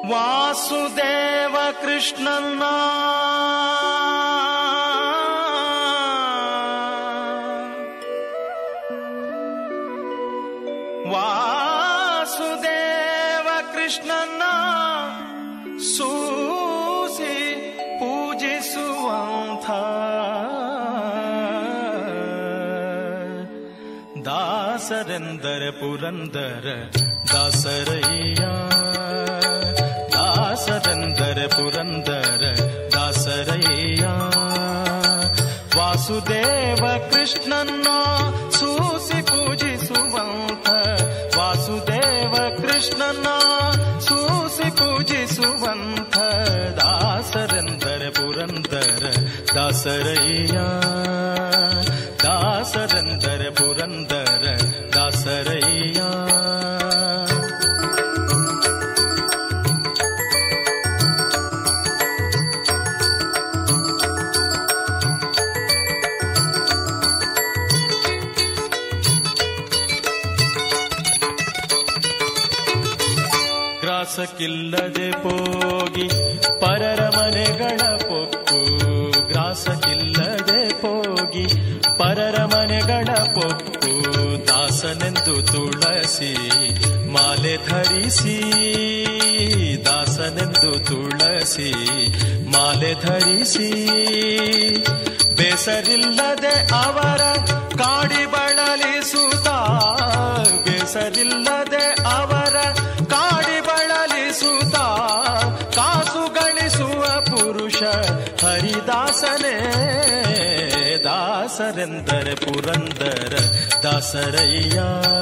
ವಾಸುದೇವ ಕೃಷ್ಣನ್ನ ವಾಸುದೇವ ಕೃಷ್ಣನ್ನ ಸೂಸಿ ಪೂಜಿಸುವಂಥ ದಾಸರೆಂದರೆ ಪುರಂದರ ದಾಸರಯ್ಯ, ದಾಸರೆಂದರೆ ಪುರಂದರ ದಾಸರಯ್ಯ. ವಾಸುದೇವ ಕೃಷ್ಣನ್ನ ಸೂಸಿ ಪೂಜಿಸುವಂಥ, ವಾಸುದೇವ ಕೃಷ್ಣನ್ನ ಸೂಸಿ ಪೂಜಿಸುವಂಥ ದಾಸರೆಂದರೆ ಪುರಂದರ ದಾಸರಯ್ಯ, ದಾಸರೆಂದರೆ ಪುರಂದರ ದಾಸರಯ್ಯ. ಗ್ರಾಸಕ್ಕಿಲ್ಲದೆ ಹೋಗಿ ಪರರ ಮನೆಗಳ ಪೊಕ್ಕು, ಗ್ರಾಸಕ್ಕಿಲ್ಲದೆ ಹೋಗಿ ಪರರ ಮನೆಗಳ ಪೊಕ್ಕು. ದಾಸನೆಂದು ತುಳಸಿ ಮಾಲೆ ಧರಿಸಿ, ದಾಸನೆಂದು ತುಳಸಿ ಮಾಲೆ ಧರಿಸಿ. ಬೇಸರಿಲ್ಲದೆ ಅವರ ಕಾಡಿ ಬಳಲಿಸುತ್ತ, ಬೇಸರಿಲ್ಲದೆ ಅವರ ಕಾಡಿ ಬಳಲಿಸುತ್ತ. ಕಾಸು ಗಳಿಸುವ ಪುರುಷ ಹರಿದಾಸನೇ, ದಾಸರೆಂದರೆ ಪುರಂದರ ದಾಸರಯ್ಯ,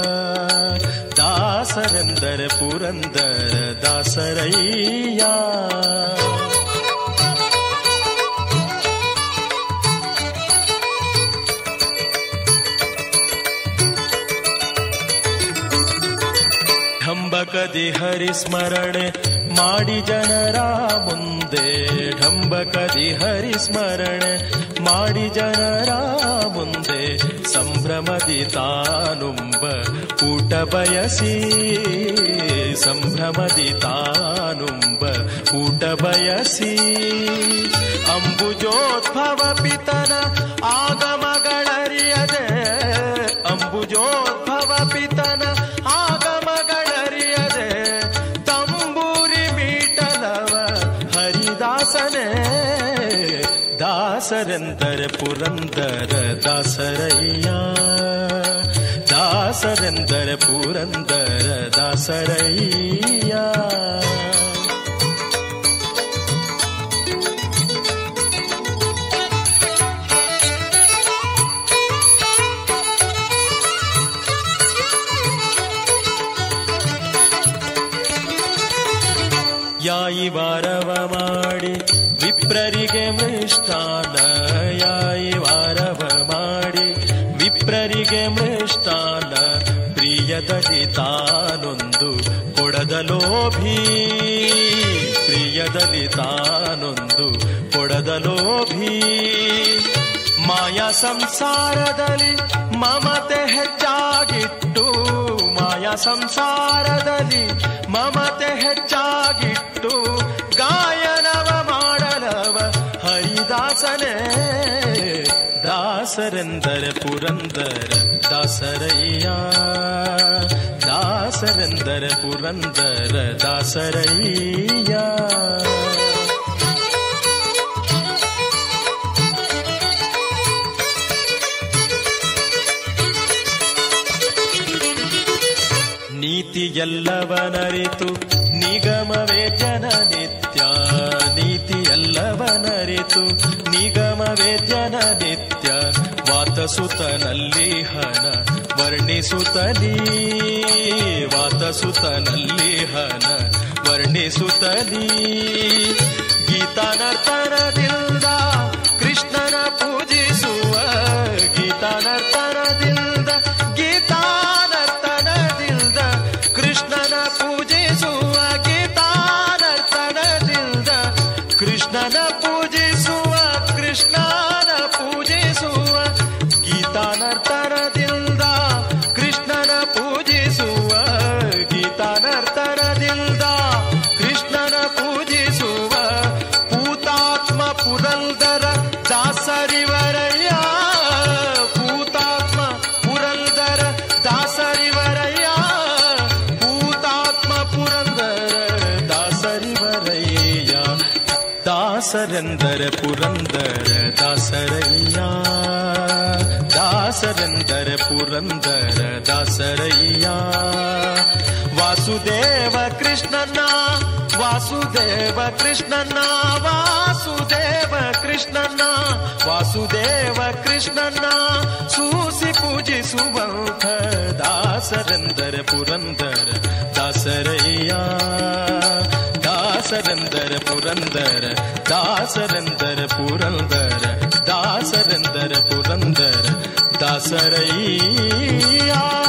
ದಾಸರೆಂದರೆ ಪುರಂದರ ದಾಸರಯ್ಯ. ಢಂಬಕದಿ ಹರಿಸ್ಮರಣೆ ಮಾಡಿ ಜನರ ಮುಂದೆ, ಢಂಬಕದಿ ಹರಿಸ್ಮರಣೆ ಮಾಡಿ ಜನರ ಮುಂದೆ. ಸಂಭ್ರಮದಿ ತಾನುಂಬ ಊಟ ಬಯಸಿ, ಸಂಭ್ರಮದಿ ತಾನುಂಬ ಊಟ ಬಯಸಿ. ಅಂಬುಜೋದ್ಭವ ಪಿತನ ಆಗಮಗಳರಿಯದೆ, ಅಂಬುಜೋದ್ಭವ ಪಿತನ ಆಗಮಗಳರಿಯದೆ. ತಂಬೂರಿ ಮೀಟಲವ ಹರಿದಾಸನೇ, ದಾಸರೆಂದರೆ ಪುರಂದರ ದಾಸರಯ್ಯ, ದಾಸರೆಂದರೆ ಪುರಂದರ ದಾಸರಯ್ಯ. ಯಾಯಿ ವಾರವ ಮಾಡಿ ವಿಪ್ರರಿಗೆ ಮೃಷ್ಟಾನ, ಯಾಯಿ ವಾರವ ಮಾಡಿ ವಿಪ್ರರಿಗೆ ಮೃಷ್ಟಾನ. ಪ್ರಿಯದಲ್ಲಿ ತಾನೊಂದು ಕೊಡದ ಲೋಭಿ, ಪ್ರಿಯದಲ್ಲಿ ತಾನೊಂದು ಕೊಡದ ಲೋಭಿ. ಮಾಯಾ ಸಂಸಾರದಲ್ಲಿ ಮಮತೆ ಹೆಚ್ಚಾಗಿಟ್ಟು, ಮಾಯಾ ಸಂಸಾರದಲ್ಲಿ ಮಮತೆ ಹೆಚ್ಚಾಗಿಟ್ಟು. ಗಾಯನವ ಮಾಡಲವ ಹರಿದಾಸನೇ, ದಾಸರೆಂದರೆ ಪುರಂದರ ದಾಸರಯ್ಯ, ದಾಸರೆಂದರೆ ಪುರಂದರ ದಾಸರಯ್ಯ. ನೀತಿಯೆಲ್ಲವನರಿತು ನಿಗಮವೇ ಜನನಿತ್ಯ, ನೀತಿಯೆಲ್ಲವನರಿತು ನಿಗಮವೇ ಜನನಿತ್ಯ. ವಾತಸುತನಲ್ಲಿ ಹನ ವರ್ಣಿಸುತ್ತಲೀ, ವಾತಸುತನಲ್ಲಿ ಹನ ವರ್ಣಿಸುತ್ತಲೀ. ಗೀತಾನರ್ತನದಿಂದ ಕೃಷ್ಣನ ಪೂಜಿಸುವ, ಗೀತಾನರ್ತನದಿಂದ ಗೀತಾನರ್ತನದಿಂದ ಕೃಷ್ಣನ ಪೂಜಿಸುವ, ಗೀತಾನರ್ತನದಿಂದ ಕೃಷ್ಣನ ಪೂಜಿಸುವ, ಕೃಷ್ಣನ ಪೂಜಿಸುವ. ಗೀತಾನರ್ತನದಿಂದ ಕೃಷ್ಣನ ಪೂಜಿಸುವ, ಗೀತಾನರ್ತನದಿಂದ ಕೃಷ್ಣನ ದಾಸರೆಂದರೆ ಪುರಂದರ ದಾಸರಯ್ಯ, ದಾಸರೆಂದರೆ ಪುರಂದರ ದಾಸರಯ್ಯ. ವಾಸುದೇವ ಕೃಷ್ಣನ ವಾಸುದೇವ ಕೃಷ್ಣನ ವಾಸುದೇವ ಕೃಷ್ಣನ ವಾಸುದೇವ ಕೃಷ್ಣನ ಸೂಸಿ ಪೂಜಿಸುವಂಥ ದಾಸರೆಂದರೆ ಪುರಂದರ ದಾಸರಯ್ಯ, ದಾಸರೆಂದರೆ ಪುರಂದರ ದಾಸರೆಂದರೆ ಪುರಂದರ ದಾಸರೆಂದರೆ ಪುರಂದರ ದಾಸರಯ್ಯ.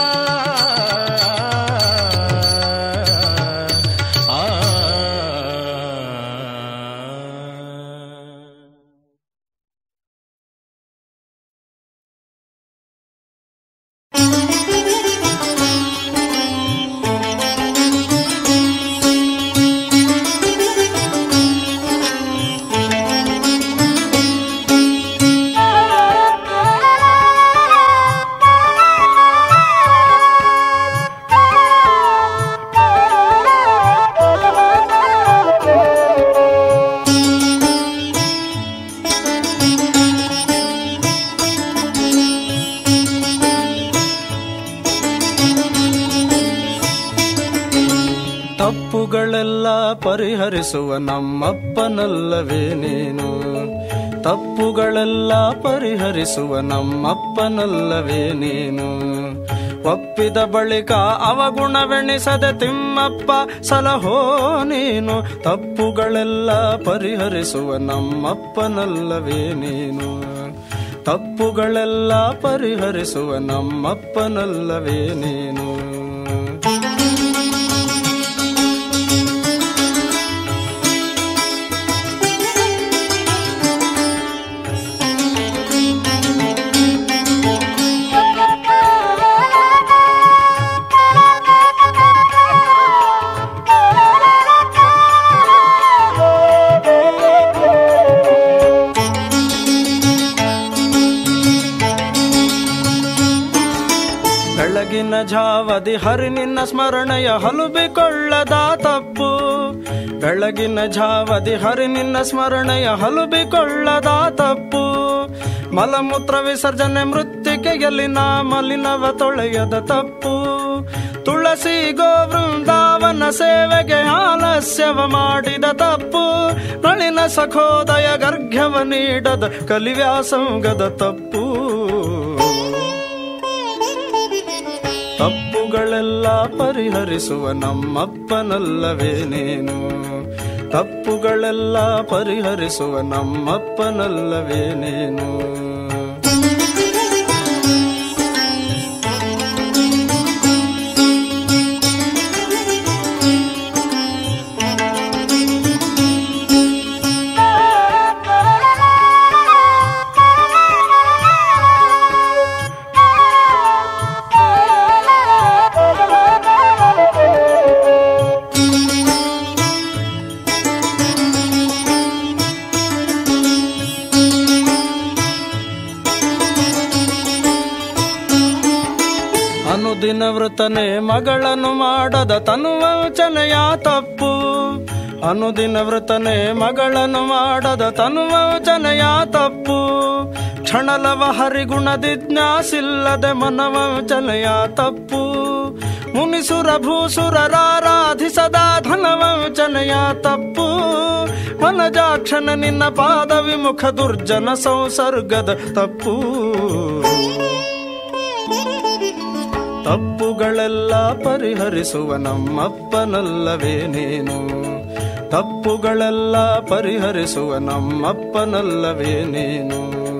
ತಪ್ಪುಗಳೆಲ್ಲ ಪರಿಹರಿಸುವ ನಮ್ಮಪ್ಪನಲ್ಲವೇ ನೀನು, ತಪ್ಪುಗಳೆಲ್ಲ ಪರಿಹರಿಸುವ ನಮ್ಮಪ್ಪನಲ್ಲವೇ ನೀನು. ಒಪ್ಪಿದ ಬಳಿಕ ಅವಗುಣವೆಣಿಸದೆ ತಿಮ್ಮಪ್ಪ ಸಲಹೋ ನೀನು, ತಪ್ಪುಗಳೆಲ್ಲ ಪರಿಹರಿಸುವ ನಮ್ಮಪ್ಪನಲ್ಲವೇ ನೀನು, ತಪ್ಪುಗಳೆಲ್ಲ ಪರಿಹರಿಸುವ ನಮ್ಮಪ್ಪನಲ್ಲವೇ ನೀನು. ಬೆಳಗಿನ ಝಾವದಿ ಹರಿ ನಿನ್ನ ಸ್ಮರಣೆಯ ಹಲುಬಿಕೊಳ್ಳದ ತಪ್ಪು, ಬೆಳಗಿನ ಝಾವದಿ ಹರಿ ನಿನ್ನ ಸ್ಮರಣೆಯ ಹಲುಬಿಕೊಳ್ಳದ ತಪ್ಪು. ಮಲಮೂತ್ರ ವಿಸರ್ಜನೆ ಮೃತ್ತಿಕೆಯಲ್ಲಿ ನಾ ಮಲಿನವ ತೊಳೆಯದ ತಪ್ಪು. ತುಳಸಿ ಗೋ ವೃಂದಾವನ ಸೇವೆಗೆ ಆಲಸ್ಯವ ಮಾಡಿದ ತಪ್ಪು. ನಳಿನ ಸಖೋದಯ ಗರ್ಘ್ಯವ ನೀಡದ ಕಲಿವ್ಯಾಸಂಗದ ತಪ್ಪು. ತಪ್ಪುಗಳೆಲ್ಲ ಪರಿಹರಿಸುವ ನಮ್ಮಪ್ಪನಲ್ಲವೇ ನೀನು, ತಪ್ಪುಗಳೆಲ್ಲ ಪರಿಹರಿಸುವ ನಮ್ಮಪ್ಪನಲ್ಲವೇ ನೀನು. ಅನುದಿನ ವೃತನೆ ಮಗಳನ್ನು ಮಾಡದ ತನುವಂಚನೆಯ ತಪ್ಪು. ಅನುದಿನ ವೃತನೆ ಮಗಳನ್ನು ಮಾಡದ ತನುವಂಚನೆಯ ತಪ್ಪು. ಕ್ಷಣಲವ ಹರಿಗುಣದಿಜ್ಞಾಸಿಲ್ಲದೆ ಮನವಂಚನೆಯ ತಪ್ಪು. ಮುನಿಸುರ ಭೂಸುರರಾರಾಧಿಸದ ಧನವಂಚನೆಯ ತಪ್ಪು. ವನಜಾಕ್ಷಣ ನಿನ್ನ ಪಾದ ವಿಮುಖ ದುರ್ಜನ ಸಂಸರ್ಗದ ತಪ್ಪು. ತಪ್ಪುಗಳೆಲ್ಲ ಪರಿಹರಿಸುವ ನಮ್ಮಪ್ಪನಲ್ಲವೇ ನೀನು, ತಪ್ಪುಗಳೆಲ್ಲ ಪರಿಹರಿಸುವ ನಮ್ಮಪ್ಪನಲ್ಲವೇ ನೀನು.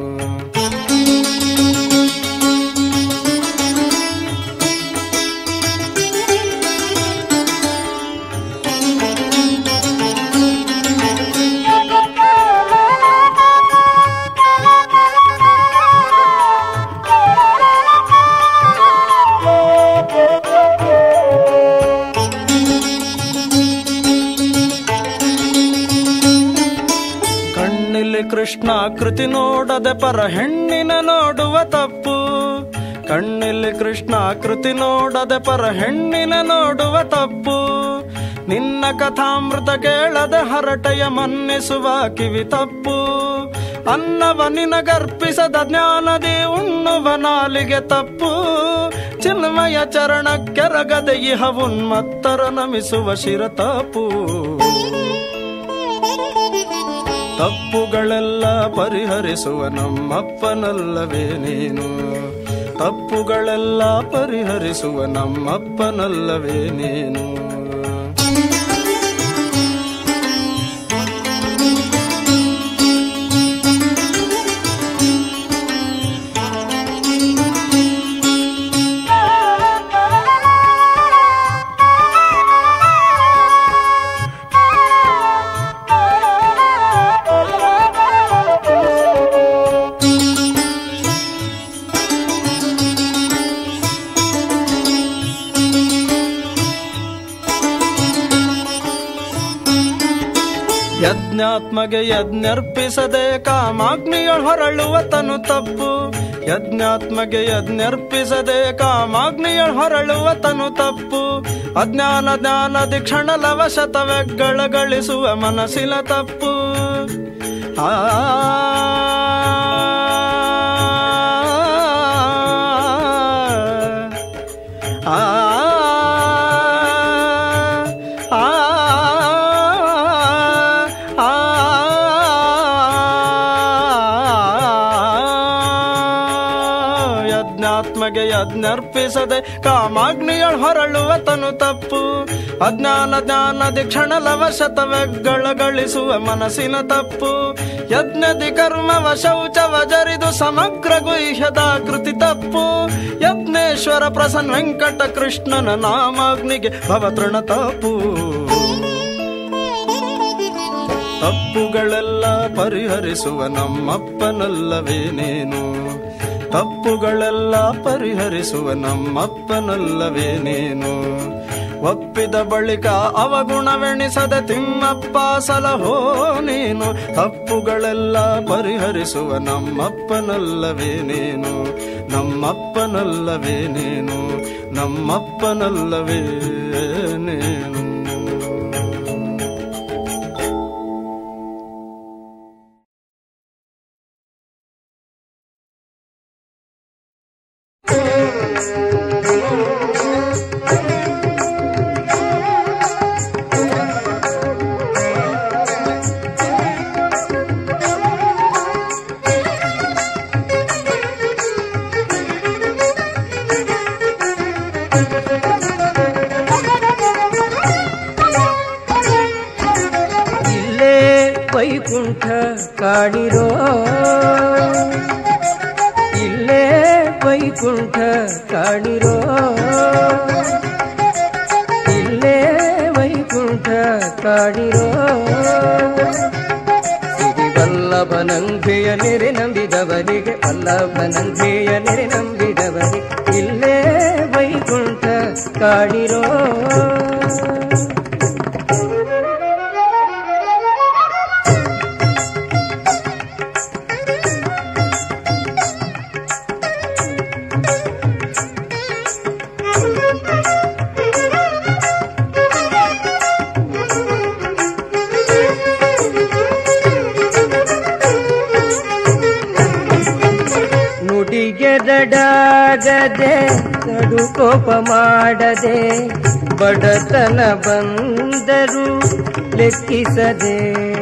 ಕೃಷ್ಣ ಕೃತಿ ನೋಡದೆ ಪರ ಹೆಣ್ಣಿನ ನೋಡುವ ತಪ್ಪು. ಕಣ್ಣಿಲ್ಲಿ ಕೃಷ್ಣ ಕೃತಿ ನೋಡದೆ ಪರ ಹೆಣ್ಣಿನ ನೋಡುವ ತಪ್ಪು. ನಿನ್ನ ಕಥಾಮೃತ ಕೇಳದೆ ಹರಟೆಯ ಮನ್ನಿಸುವ ಕಿವಿ ತಪ್ಪು. ಅನ್ನವ ನಿನಗರ್ಪಿಸದ ಜ್ಞಾನದಿ ಉಣ್ಣುವ ನಾಲಿಗೆ ತಪ್ಪು. ಚಿನ್ಮಯ ಚರಣಕ್ಕೆರಗದೆ ಇಹ ಉನ್ಮತ್ತರ ನಮಿಸುವ ಶಿರ ತಪ್ಪು. ತಪ್ಪುಗಳೆಲ್ಲ ಪರಿಹರಿಸುವ ನಮ್ಮಪ್ಪನಲ್ಲವೇ ನೀನು. ತಪ್ಪುಗಳೆಲ್ಲ ಪರಿಹರಿಸುವ ನಮ್ಮಪ್ಪನಲ್ಲವೇ ನೀನು. ಯಜ್ಞಾತ್ಮಗೆ ಯಜ್ಞರ್ಪಿಸದೆ ಕಾಮಾಗ್ನಿಯೊಳ್ ಹೊರಳುವ ತನು ತಪ್ಪು. ಯಜ್ಞಾತ್ಮಗೆ ಯಜ್ಞರ್ಪಿಸದೆ ಕಾಮಾಗ್ನಿಯೊಳ್ ಹೊರಳುವ ತನು ತಪ್ಪು. ಅಜ್ಞಾನ ಜ್ಞಾನದಿ ಕ್ಷಣಲವಶತವೆಗಳ ಗಳಿಸುವ ಮನಸ್ಸಿನ ತಪ್ಪು. ಆ ಯಜ್ಞರ್ಪಿಸದೆ ಕಾಮಾಗ್ನಿಯೊಳ್ ಹೊರಳುವ ತನು ತಪ್ಪು. ಅಜ್ಞಾನ ಜ್ಞಾನದಿ ಕ್ಷಣಲವಶತವೆಗಳ ಗಳಿಸುವ ಮನಸ್ಸಿನ ತಪ್ಪು. ಯಜ್ಞದಿ ಕರ್ಮವ ಶೌಚವ ಜರಿದು ಸಮಗ್ರ ಗುಹ್ಯದ ಕೃತಿ ತಪ್ಪು. ಯಜ್ಞೇಶ್ವರ ಪ್ರಸನ್ನ ವೆಂಕಟ ಕೃಷ್ಣನ ನಾಮಾಗ್ನಿಗೆ ಭವತೃಣ ತಪ್ಪು. ತಪ್ಪುಗಳೆಲ್ಲ ಪರಿಹರಿಸುವ ನಮ್ಮಪ್ಪನಲ್ಲವೇ ನೀನು. ತಪ್ಪುಗಳೆಲ್ಲ ಪರಿಹರಿಸುವ ನಮ್ಮಪ್ಪನಲ್ಲವೇ ನೀನು. ಒಪ್ಪಿದ ಬಳಿಕ ಅವಗುಣವೆಣಿಸದೆ ತಿಮ್ಮಪ್ಪ ಸಲಹೋ ನೀನು. ತಪ್ಪುಗಳೆಲ್ಲ ಪರಿಹರಿಸುವ ನಮ್ಮಪ್ಪನಲ್ಲವೇ ನೀನು. ನಮ್ಮಪ್ಪನಲ್ಲವೇ ನೀನು. ನಮ್ಮಪ್ಪನಲ್ಲವೇ ನೀನು. ವೈಕುಂಠ ಕಾಣಿರೋ ಇಲ್ಲೇ ವೈಕುಂಠ ಕಾಣಿರೋ ಇಲ್ಲೇ ವೈಕುಂಠ ಕಾಣಿರೋ ಸಿರಿ ವಲ್ಲಭನಂಘೆಯ ನೆರೆ ನಂಬಿದವರಿಗೆ ವಲ್ಲಭನಂಘೆಯ ನೆರೆ ನಂಬಿದವರಿಗೆ ಇಲ್ಲೇ ವೈಕುಂಠ ಕಾಣಿರೋ ನುಡಿಗೆರಡಾಗದೆ ಕಡುಕೋಪ ಮಾಡದೆ ಬಡತನ ಬಂದರು ಲೆಕ್ಕಿಸದೆ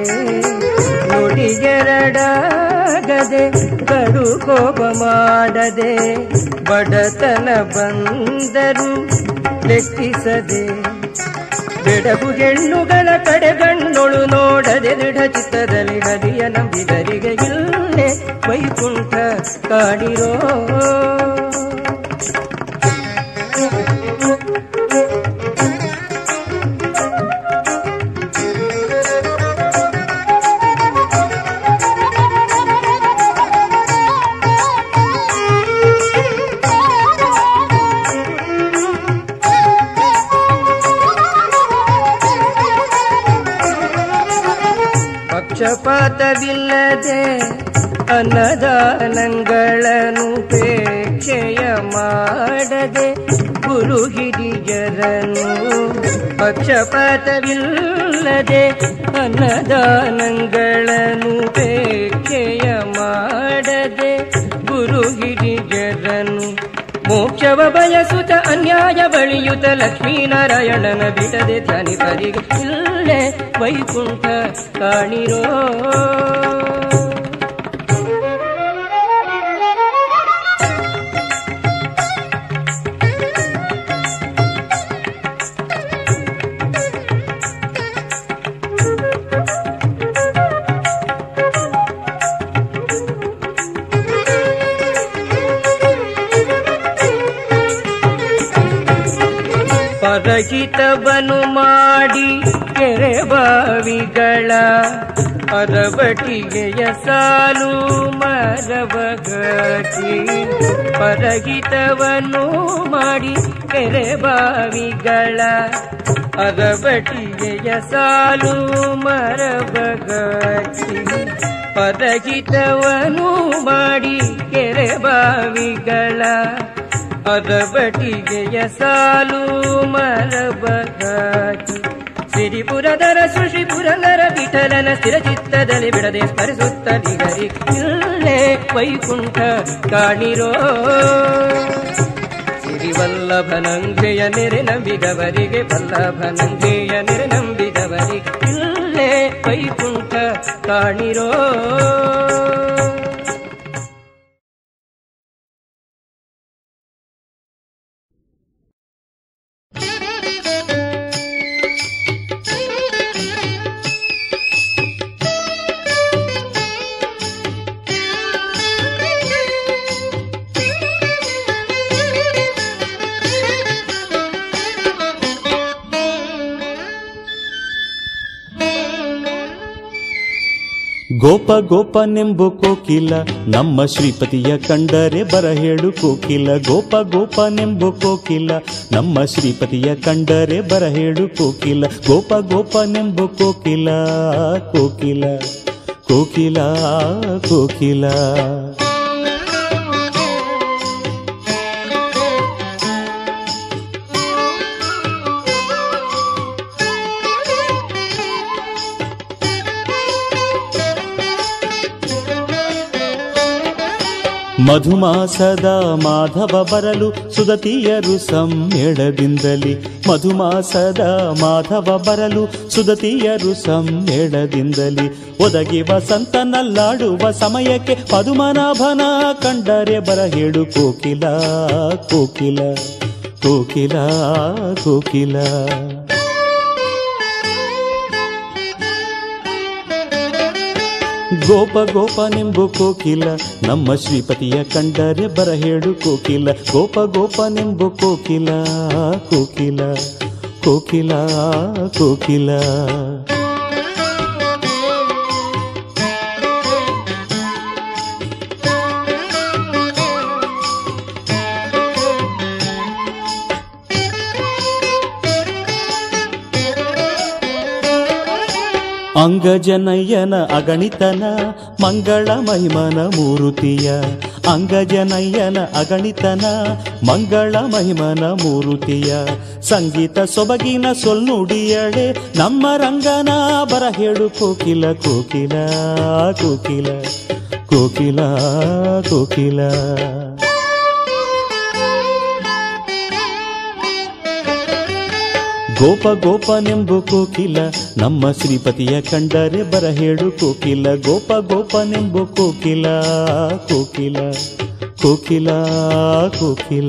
ನುಡಿಗೆರಡಾಗದೆ ಕಡುಕೋಪ ಮಾಡದೆ ಬಡತನ ಬಂದರು ಲೆಕ್ಕಿಸದೆ ಬೆಡಗು ಹೆಣ್ಣುಗಳ ಕಡೆಗಣ್ಣೊಳು ನೋಡದೆ ದೃಢ ಚಿತ್ತದಲ್ಲಿ ನದಿಯ ನಂಬಿದರಿಗೆ ಇಲ್ಲೇ ವೈಕುಂಠ ಕಾಣಿರೋ ಪಕ್ಷಪಾತವಿಲ್ಲದೆ ಅನ್ನದಾನಗಳನ್ನು ಪೇಕ್ಷೆಯ ಮಾಡದೆ ಗುರು ಹಿರಿಯರನು ಪಕ್ಷಪಾತವಿಲ್ಲದೆ ಅನ್ನದಾನಗಳನ್ನು ಪೇಕ್ಷೆಯ ಮಾಡದೆ ಗುರು ಹಿರಿಯರನು ಮೋಕ್ಷವ ಬಯಸುತ್ತ ಅನ್ಯಾಯ ಬಳಿಯುತ್ತ ಲಕ್ಷ್ಮೀನಾರಾಯಣನ ಬಿಡದೆ ಧ್ಯಾನಿಪರಿಗೆ ಇಲ್ಲೇ ವೈಕುಂಠ ಕಾಣಿರೋ. ಪರಹಿತವನು ಮಾಡಿ ಕೆರೆ ಬಾವಿಗಳ ಅರಬಟಿಗೆಯ ಸಾಲು ಮರಬಗಟಿ. ಪರಹಿತವನು ಮಾಡಿ ಕೆರೆ ಬಾವಿಗಳ ಅರಬಟಿಗೆಯ ಸಾಲು ಮರಬಗಟಿ. ಪರಹಿತವನು ಮಾಡಿ ಕೆರೆ ಬಾವಿಗಳ ಅರಬಟಿಗೆಯ ಸಾಲು ಮರಬಗಾಟಿ. ಸಿರಿಪುರದರ ಸುಶ್ರೀ ಪುರಂದರ ವಿಠಲನ ಸ್ಥಿರಚಿತ್ತದಲ್ಲಿ ಬಿಡದೆ ಸ್ಮರಿಸುತ್ತಲಿಗರಿ ಇಲ್ಲೇ ವೈಕುಂಠ ಕಾಣಿರೋ. ಸಿರಿವಲ್ಲಭನಂಗೆಯ ನೆರೆ ನಂಬಿದವರಿಗೆ ವಲ್ಲಭನಂಗೆಯ ನೆರೆ ನಂಬಿದವರಿಗೆ ಇಲ್ಲೇ ವೈಕುಂಠ ಕಾಣಿರೋ. ಗೋಪ ಗೋಪನೆಂಬು ಕೋಕಿಲ ನಮ್ಮ ಶ್ರೀಪತಿಯ ಕಂಡರೆ ಬರಹೇಳು ಕೋಕಿಲ. ಗೋಪ ಗೋಪನೆಂಬು ಕೋಕಿಲ ನಮ್ಮ ಶ್ರೀಪತಿಯ ಕಂಡರೆ ಬರಹೇಳು ಕೋಕಿಲ. ಗೋಪ ಗೋಪನೆಂಬು ಕೋಕಿಲ ಕೋಕಿಲ ಕೋಕಿಲ ಕೋಕಿಲ. ಮಧುಮಾಸದ ಮಾಧವ ಬರಲು ಸುದತಿಯರು ಸಮ್ಮೇಳದಿಂದಲಿ. ಮಧುಮಾಸದ ಮಾಧವ ಬರಲು ಸುದತಿಯರು ಸಮ್ಮೇಳದಿಂದಲಿ. ಒದಗಿ ವಸಂತನಲ್ಲಾಡುವ ಸಮಯಕ್ಕೆ ಪದುಮನಾಭನ ಕಂಡರೆ ಬರಹೇಳು ಕೋಕಿಲ ಕೋಕಿಲ ಕೋಕಿಲ ಕೋಕಿಲ. ಗೋಪ ಗೋಪನೆಂಬು ಕೋಕಿಲ ನಮ್ಮ ಶ್ರೀಪತಿಯ ಕಂಡರೆ ಬರಹೇಳು ಕೋಕಿಲ. ಗೋಪ ಗೋಪನೆಂಬು ಕೋಕಿಲ ಕೋಕಿಲ ಕೋಕಿಲ ಕೋಕಿಲ. ಅಂಗಜನಯ್ಯನ ಅಗಣಿತನ ಮಂಗಳ ಮಹಿಮನ ಮೂರುತಿಯ. ಅಂಗಜನಯ್ಯನ ಅಗಣಿತನ ಮಂಗಳ ಮಹಿಮನ ಮೂರುತಿಯ. ಸಂಗೀತ ಸೊಬಗಿನ ಸೊಲ್ನುಡಿಯಳೆ ನಮ್ಮ ರಂಗನ ಬರಹೇಳು ಕೋಕಿಲ ಕೋಕಿಲ ಕೋಕಿಲ ಕೋಕಿಲ ಕೋಕಿಲ. ಗೋಪ ಗೋಪನೆಂಬು ಕೋಕಿಲ ನಮ್ಮ ಶ್ರೀಪತಿಯ ಕಂಡರೆ ಬರಹೇಳು ಕೋಕಿಲ. ಗೋಪ ಗೋಪನೆಂಬು ಕೋಕಿಲ ಕೋಕಿಲ ಕೋಕಿಲ ಕೋಕಿಲ.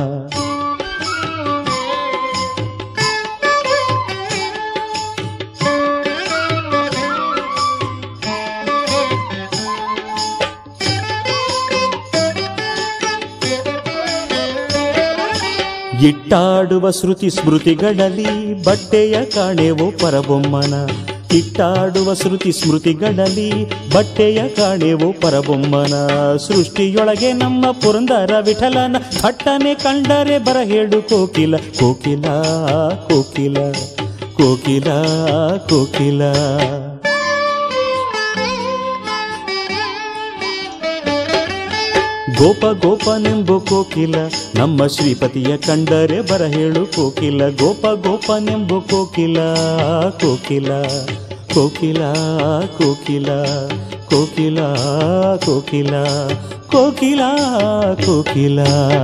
ಇಟ್ಟಾಡುವ ಶ್ರುತಿ ಸ್ಮೃತಿಗಳಲ್ಲಿ ಬಟ್ಟೆಯ ಕಾಣೆವು ಪರಬೊಮ್ಮನ. ಇಟ್ಟಾಡುವ ಶ್ರುತಿ ಸ್ಮೃತಿಗಳಲ್ಲಿ ಬಟ್ಟೆಯ ಕಾಣೆವು ಪರಬೊಮ್ಮನ. ಸೃಷ್ಟಿಯೊಳಗೆ ನಮ್ಮ ಪುರಂದರ ವಿಠಲನ ಥಟ್ಟನೆ ಕಂಡರೆ ಬರಹೇಳು ಕೋಕಿಲ ಕೋಕಿಲ ಕೋಕಿಲ ಕೋಕಿಲ ಕೋಕಿಲ. ಗೋಪ ಗೋಪನೆಂಬು ಕೋಕಿಲ ನಮ್ಮ ಶ್ರೀಪತಿಯ ಕಂಡರೆ ಬರ ಹೇಳು ಕೋಕಿಲ. ಗೋಪ ಗೋಪನೆಂಬು ಕೋಕಿಲ ಕೋಕಿಲ ಕೋಕಿಲ ಕೋಕಿಲ ಕೋಕಿಲ ಕೋಕಿಲ ಕೋಕಿಲ ಕೋಕಿಲ.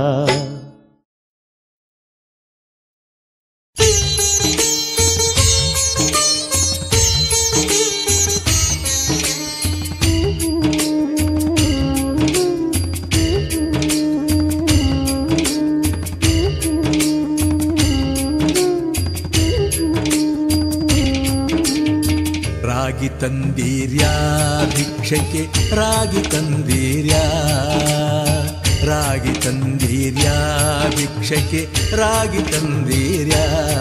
ರಾಗಿ ತಂದೀರ್ಯಾ ಭಿಕ್ಷಕ್ಕೆ ರಾಗಿ ತಂದೀರ್ಯಾ, ರಾಗಿ ತಂದೀರ್ಯಾ ಭಿಕ್ಷಕ್ಕೆ ರಾಗಿ ತಂದೀರ್ಯಾ.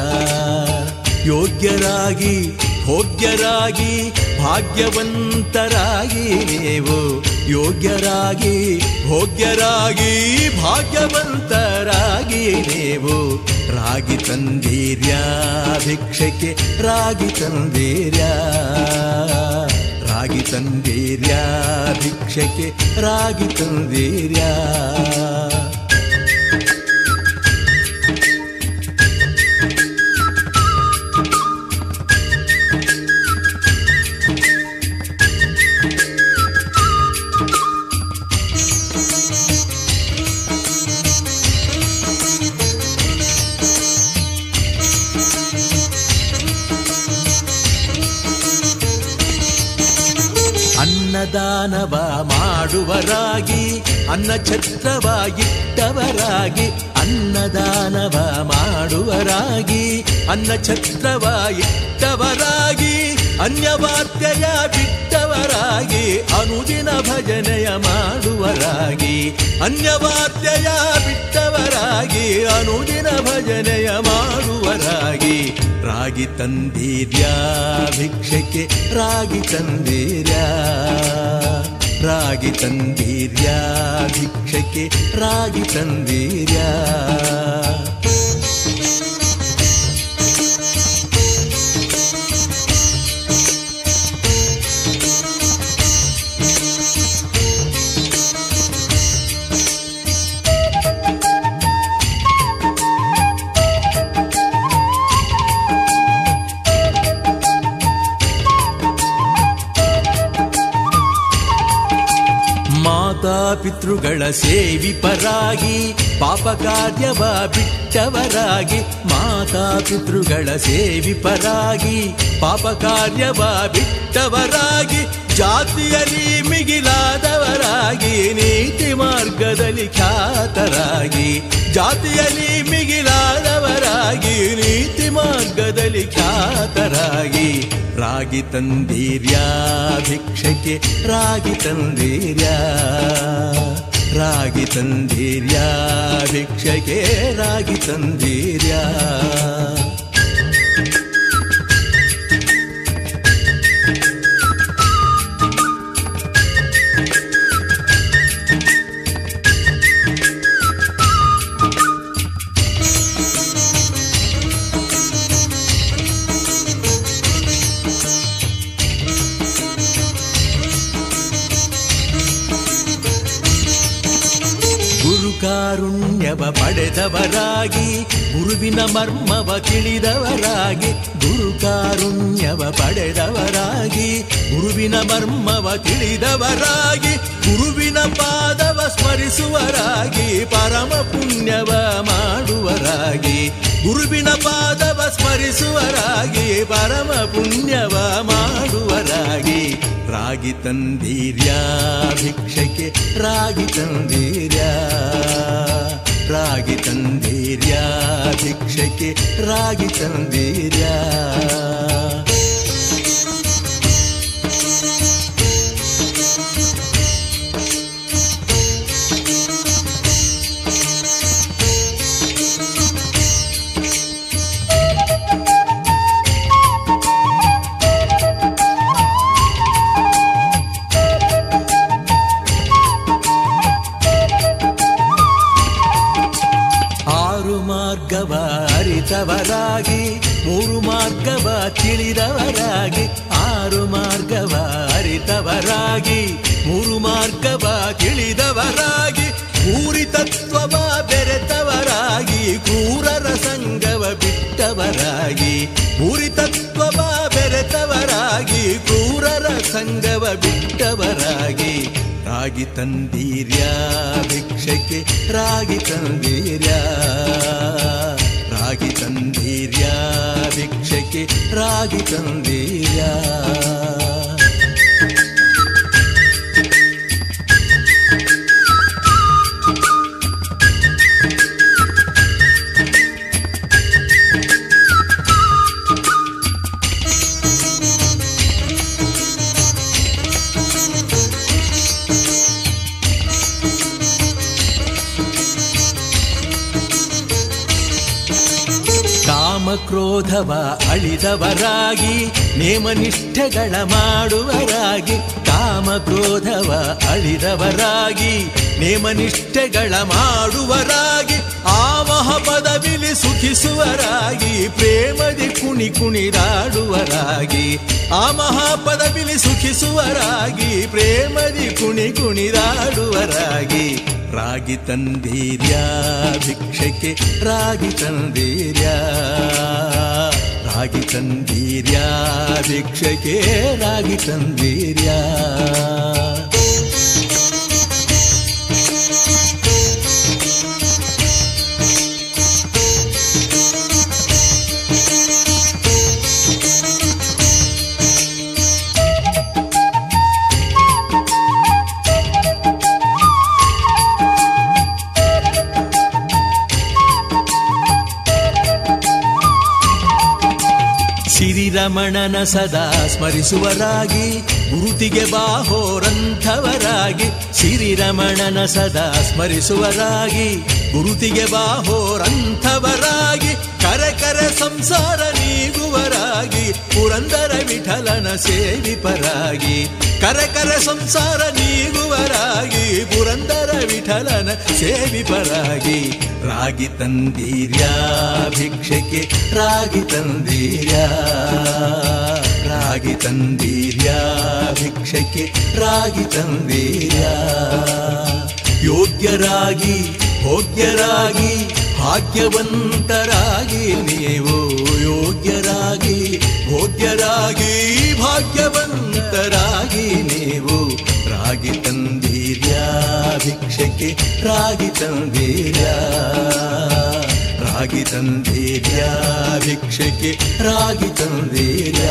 ಯೋಗ್ಯರಾಗಿ ಭೋಗ್ಯರಾಗಿ ಭಾಗ್ಯವಂತರಾಗಿ ನೀವು, ಯೋಗ್ಯರಾಗಿ ಭೋಗ್ಯರಾಗಿ ಭಾಗ್ಯವಂತರಾಗಿ ನೀವು. ರಾಗಿ ತಂದೀರ್ಯಾ ಭಿಕ್ಷಕ್ಕೆ ರಾಗಿ ತಂದೀರ್ಯಾ, ರಾಗಿ ತಂದೀರ್ಯಾ ಭಿಕ್ಷಕ್ಕೆ ರಾಗಿ ತಂದೀರ್ಯಾ. ಅನ್ನದಾನವ ಮಾಡುವರಾಗಿ ಅನ್ನ ಛತ್ರವ ಇಟ್ಟವರಾಗಿ, ಅನ್ನದಾನವ ಮಾಡುವರಾಗಿ ಅನ್ನ ಛತ್ರವ ಇಟ್ಟವರಾಗಿ, ಅನ್ಯವಾದ್ಯಯ ಬಿಟ್ಟವರಾಗಿ ಅನುದಿನ ಭಜನೆಯ ಮಾಡುವರಾಗಿ, ಅನ್ಯವಾದ್ಯಯ ಬಿಟ್ಟವರಾಗಿ ಅನುದಿನ ಭಜನೆಯ ಮಾಡುವರಾಗಿ. ರಾಗಿ ತಂದೀರ್ಯಾ ಭಿಕ್ಷಕ್ಕೆ ರಾಗಿ ತಂದೀರ್ಯಾ, ರಾಗಿ ತಂದೀರ್ಯಾ ಭಿಕ್ಷಕ್ಕೆ ರಾಗಿ ತಂದೀರ್ಯಾ. ಪಿತೃಗಳ ಸೇವಿಪರಾಗಿ ಪಾಪ ಕಾರ್ಯವ ಬಿಟ್ಟವರಾಗಿ, ಮಾತಾ ಪಿತೃಗಳ ಸೇವಿಪರಾಗಿ ಪಾಪ ಕಾರ್ಯವ ಬಿಟ್ಟವರಾಗಿ, ಜಾತಿಯಲ್ಲಿ ಮಿಗಿಲಾದವರಾಗಿ ನೀತಿ ಮಾರ್ಗದಲ್ಲಿ ಖ್ಯಾತರಾಗಿ, ಜಾತಿಯಲ್ಲಿ ಮಿಗಿಲಾದವರಾಗಿ ನೀತಿ ಮಾರ್ಗದಲ್ಲಿ ಖ್ಯಾತರಾಗಿ. ರಾಗಿ ತಂದೀರ್ಯಾ ಭಿಕ್ಷಕ್ಕೆ ರಾಗಿ ತಂದೀರ್ಯಾ, ರಾಗಿ ತಂದೀರ್ಯಾ ಭಿಕ್ಷಕ್ಕೆ ರಾಗಿ ತಂದೀರ್ಯಾ. ಕಾರುಣ್ಯವ ಪಡೆದವರಾಗಿ ಗುರುವಿನ ಮರ್ಮವ ತಿಳಿದವರಾಗಿ, ಗುರು ಕಾರುಣ್ಯವ ಪಡೆದವರಾಗಿ ಗುರುವಿನ ಮರ್ಮವ ತಿಳಿದವರಾಗಿ, ಗುರುವಿನ ಪಾದವ ಸ್ಮರಿಸುವರಾಗಿ ಪರಮ ಪುಣ್ಯವ ಮಾಡುವರಾಗಿ, ಗುರುವಿನ ಪಾದವ ಸ್ಮರಿಸುವರಾಗಿ ಪರಮ ಪುಣ್ಯವ ಮಾಡುವರಾಗಿ. ರಾಗಿ ತಂದೀರ್ಯಾ ಭಿಕ್ಷಕ್ಕೆ ರಾಗಿ ತಂದೀರ್ಯಾ, ರಾಗಿ ತಂದೀರ್ಯಾ ಭಿಕ್ಷಕ್ಕೆ ರಾಗಿ ತಂದೀರ್ಯಾ. ಅರಿತವರಾಗಿ ಮೂರು ಮಾರ್ಗವ ತಿಳಿದವರಾಗಿ, ಆರು ಮಾರ್ಗವ ಅರಿತವರಾಗಿ ಮೂರು ಮಾರ್ಗವ ತಿಳಿದವರಾಗಿ, ಭೂರಿ ತತ್ವವ ಬೆರೆತವರಾಗಿ ಕ್ರೂರರ ಸಂಗವ ಬಿಟ್ಟವರಾಗಿ ಭೂರಿ ತತ್ವವ ಬೆರೆತವರಾಗಿ ಕ್ರೂರರ ಸಂಗವ ಬಿಟ್ಟವರಾಗಿ ರಾಗಿ ತಂದೀರ್ಯ ಭಿಕ್ಷಕ್ಕೆ ರಾಗಿ ತಂದೀರ್ಯ ರಾಗಿ ತಂದೀರ್ಯ ಭಿಕ್ಷಕ್ಕೆ ರಾಗಿ ತಂದೀರ್ಯ ಕ್ರೋಧವ ಅಳಿದವರಾಗಿ ನೇಮನಿಷ್ಠೆಗಳ ಮಾಡುವರಾಗಿ ಕಾಮ ಕ್ರೋಧವ ಅಳಿದವರಾಗಿ ನೇಮನಿಷ್ಠೆಗಳ ಮಾಡುವರಾಗಿ ಆವಹ ಪದವಿಲಿ ಸುಖಿಸುವರಾಗಿ ಪ್ರೇಮದಿ ಕುಣಿ ಕುಣಿದಾಡುವರಾಗಿ ಆ ಮಹಾಪದವಿಲಿ ಸುಖಿಸುವರಾಗಿ ಪ್ರೇಮದಿ ಕುಣಿ ಕುಣಿದಾಡುವರಾಗಿ ರಾಗಿ ತಂದೀರ್ಯ ಭಿಕ್ಷಕ್ಕೆ ರಾಗಿ ತಂದೀರ್ಯ ರಾಗಿ ತಂದೀರ್ಯ ಭಿಕ್ಷಕ್ಕೆ ರಾಗಿ ತಂದೀರ್ಯ ಶ್ರೀರಮಣನ ಸದಾ ಸ್ಮರಿಸುವರಾಗಿ ಗುರುತಿಗೆ ಬಾಹೋರಂಥವರಾಗಿ ಶ್ರೀರಮಣನ ಸದಾ ಸ್ಮರಿಸುವರಾಗಿ ಗುರುತಿಗೆ ಬಾಹೋರಂಥವರಾಗಿ ಕರೆ ಕರೆ ಸಂಸಾರ ನೀಗುವರಾಗಿ ಪುರಂದರ ವಿಠಲನ ಸೇವಿಪರಾಗಿ ಕರೆ ಕರೆ ಸಂಸಾರ ನೀಗುವರಾಗಿ ಪುರಂದರ ವಿಠಲನ ಸೇವಿಪರಾಗಿ ರಾಗಿ ತಂದೀರ್ಯ ಭಿಕ್ಷಕ್ಕೆ ರಾಗಿ ತಂದೀರ್ಯ ರಾಗಿ ತಂದೀರ್ಯ ಭಿಕ್ಷಕ್ಕೆ ರಾಗಿ ತಂದೀರ್ಯ ಯೋಗ್ಯರಾಗಿ ಭೋಗ್ಯರಾಗಿ ಭಾಗ್ಯವಂತರಾಗಿ ನೀವು ಯೋಗ್ಯರಾಗಿ ಭೋಗ್ಯರಾಗಿ ಭಾಗ್ಯವಂತರಾಗಿ ನೀವು ರಾಗಿ ತಂದೀರ್ಯ ಭಿಕ್ಷಕ್ಕೆ ರಾಗಿ ತಂದೀರ್ಯ ರಾಗಿ ತಂದೀರ್ಯ ಭಿಕ್ಷಕ್ಕೆ ರಾಗಿ ತಂದೀರ್ಯ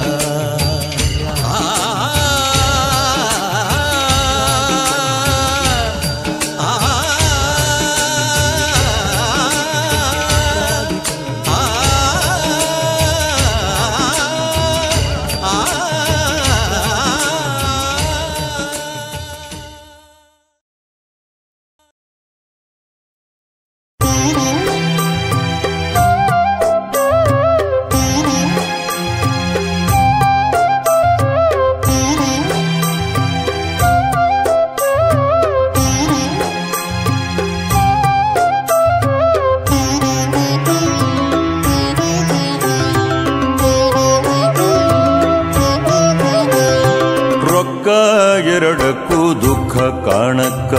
ಎರಡಕ್ಕೂ ದುಃಖ ಕಾಣಕ್ಕ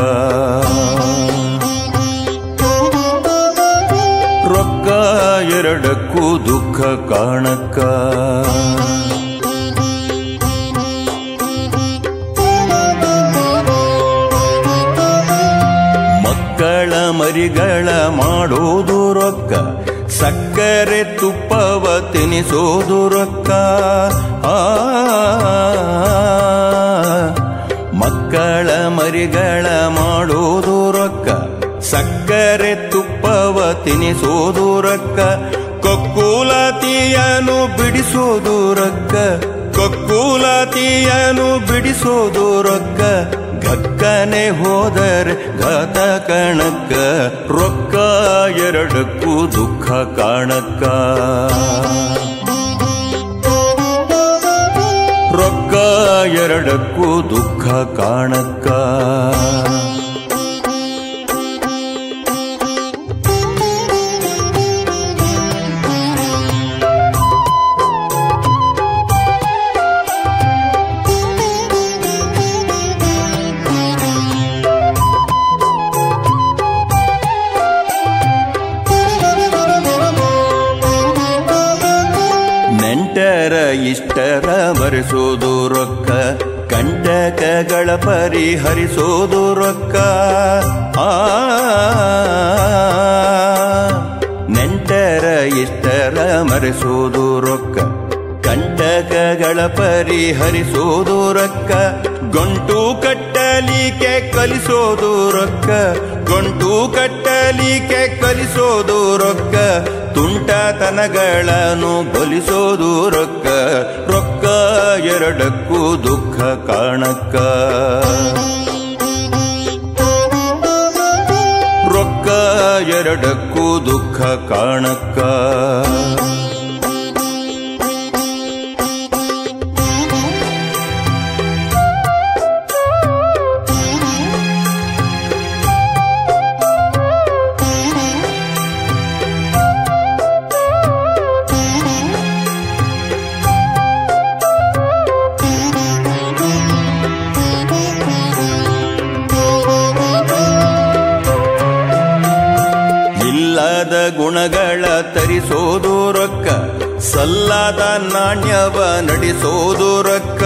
ರೊಕ್ಕ ಎರಡಕ್ಕೂ ದುಃಖ ಕಾಣಕ್ಕ ಮಕ್ಕಳ ಮರಿಗಳ ಮಾಡೋದು ರೊಕ್ಕ ಸಕ್ಕರೆ ತುಪ್ಪವ ತಿನಿಸೋದು ರೊಕ್ಕ ಮಕ್ಕಳ ಮರಿಗಳ ಮಾಡೋದು ರೊಕ್ಕ ಸಕ್ಕರೆ ತುಪ್ಪವ ತಿನಿಸೋದು ರೊಕ್ಕ ಕೊಕ್ಕುಲತಿಯನು ಬಿಡಿಸೋದು ರೊಕ್ಕ ಕೊಕ್ಕುಲತಿಯನು ಬಿಡಿಸೋದು ರೊಕ್ಕ ಗಕ್ಕನೆ ಹೋದರೆ ಘಾತ ಕಣಕ್ಕ ರೊಕ್ಕ ಎರಡಕ್ಕೂ ದುಃಖ ಕಾಣಕ್ಕ ರೊಕ್ಕ ಎರಡಕ್ಕೂ ದುಃಖ ಕಾಣಕ್ಕ ಇಷ್ಟರ ಮರೆಸೋದು ರೊಕ್ಕ, ಕಂಟಕಗಳ ಪರಿಹರಿಸೋದು ರೊಕ್ಕ. ನೆಂಟರ ಇಷ್ಟರ ಮರೆಸೋದು ರೊಕ್ಕ, ಕಂಟಕಗಳ ಪರಿಹರಿಸೋದು ರೊಕ್ಕ. ಗಂಟು ಕಟ್ಟಲಿಕ್ಕೆ ಕಲಿಸೋದು ರೊಕ್ಕ, ಗಂಟು ಕಟ್ಟಲಿಕ್ಕೆ ಕಲಿಸೋದು ರೊಕ್ಕ. ತುಂಟತನಗಳನ್ನು ಬಲಿಸೋದು ರೊಕ್ಕ, ರೊಕ್ಕ ಎರಡಕ್ಕೂ ದುಃಖ ಕಾಣಕ್ಕ. ರೊಕ್ಕ ಎರಡಕ್ಕೂ ದುಃಖ ಕಾಣಕ್ಕ. ಗುಣಗಳ ತರಿಸೋದು ರೊಕ್ಕ, ಸಲ್ಲದ ನಾಣ್ಯವ ನಡೆಸೋದು ರೊಕ್ಕ.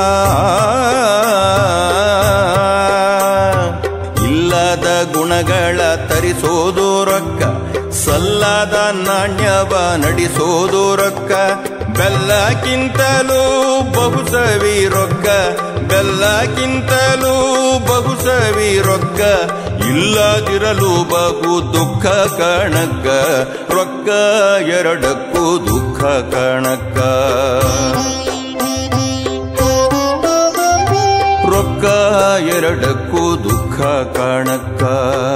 ಇಲ್ಲದ ಗುಣಗಳ ತರಿಸೋದು ರೊಕ್ಕ, ಸಲ್ಲದ ನಾಣ್ಯವ ನಡೆಸೋದು ರೊಕ್ಕ. ಬೆಲ್ಲಕ್ಕಿಂತಲೂ ಬಹುಸವಿ ರೊಕ್ಕ, ಬೆಲ್ಲಕ್ಕಿಂತಲೂ ಬಹುಸವಿ ರೊಕ್ಕ. ಇಲ್ಲದಿರಲು ಬಹು ದುಃಖ ಕಾಣಕ್ಕ, ರೊಕ್ಕ ಎರಡಕ್ಕೂ ದುಃಖ ಕಾಣಕ್ಕ. ರೊಕ್ಕ ಎರಡಕ್ಕೂ ದುಃಖ ಕಾಣಕ್ಕ.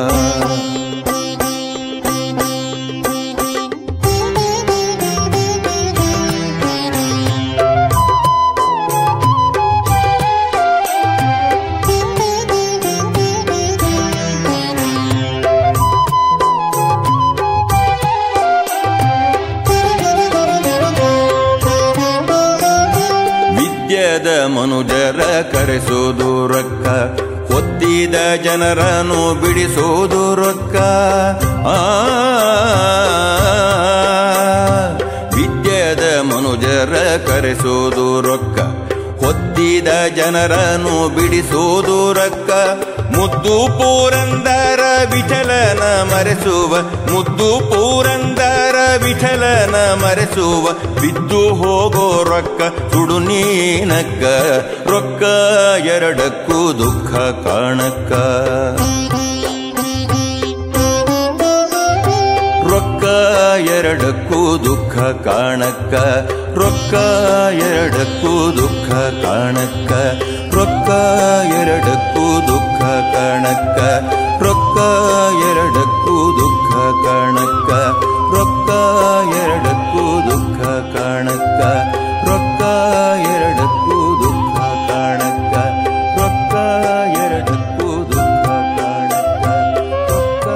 ಮನುಜರ ಕರೆಸೋದು ರೊಕ್ಕ, ಒತ್ತಿದ ಜನರನ್ನು ಬಿಡಿಸೋದು ರೊಕ್ಕ. ವಿದ್ಯದ ಮನುಜರ ಕರೆಸೋದು ರೊಕ್ಕ, ಒತ್ತಿದ ಜನರನ್ನು ಬಿಡಿಸೋದು ರೊಕ್ಕ. ಮುದ್ದು ಪುರಂದರ ವಿಠಲನ ಮರೆಸುವ, ಮುದ್ದು ಪುರಂದರ ವಿಠಲನ ಮರೆಸುವ. ಬಿದ್ದು ಹೋಗೋ ರೊಕ್ಕ ಸುಡು ನೀನಕ್ಕ, ರೊಕ್ಕ ಎರಡಕ್ಕೂ ದುಃಖ ಕಾಣಕ್ಕ. ರೊಕ್ಕ ಎರಡಕ್ಕೂ ದುಃಖ ಕಾಣಕ್ಕ, ರೊಕ್ಕ ಎರಡಕ್ಕೂ ದುಃಖ ಕಾಣಕ್ಕ. ರೊಕ್ಕ ಎರಡಕ್ಕೂ ದುಃಖ ಕಾಣಕ್ಕ, ರೊಕ್ಕ ಎರಡಕ್ಕೂ ದುಃಖ ಕಾಣಕ್ಕ. ರೊಕ್ಕ ಎರಡಕ್ಕೂ ದುಃಖ ಕಾಣಕ್ಕ, ರೊಕ್ಕ ಎರಡಕ್ಕೂ ದುಃಖ ಕಾಣಕ್ಕ. ರೊಕ್ಕ ಎರಡಕ್ಕೂ ದುಃಖ ಕಾಣಕ್ಕ, ರೊಕ್ಕ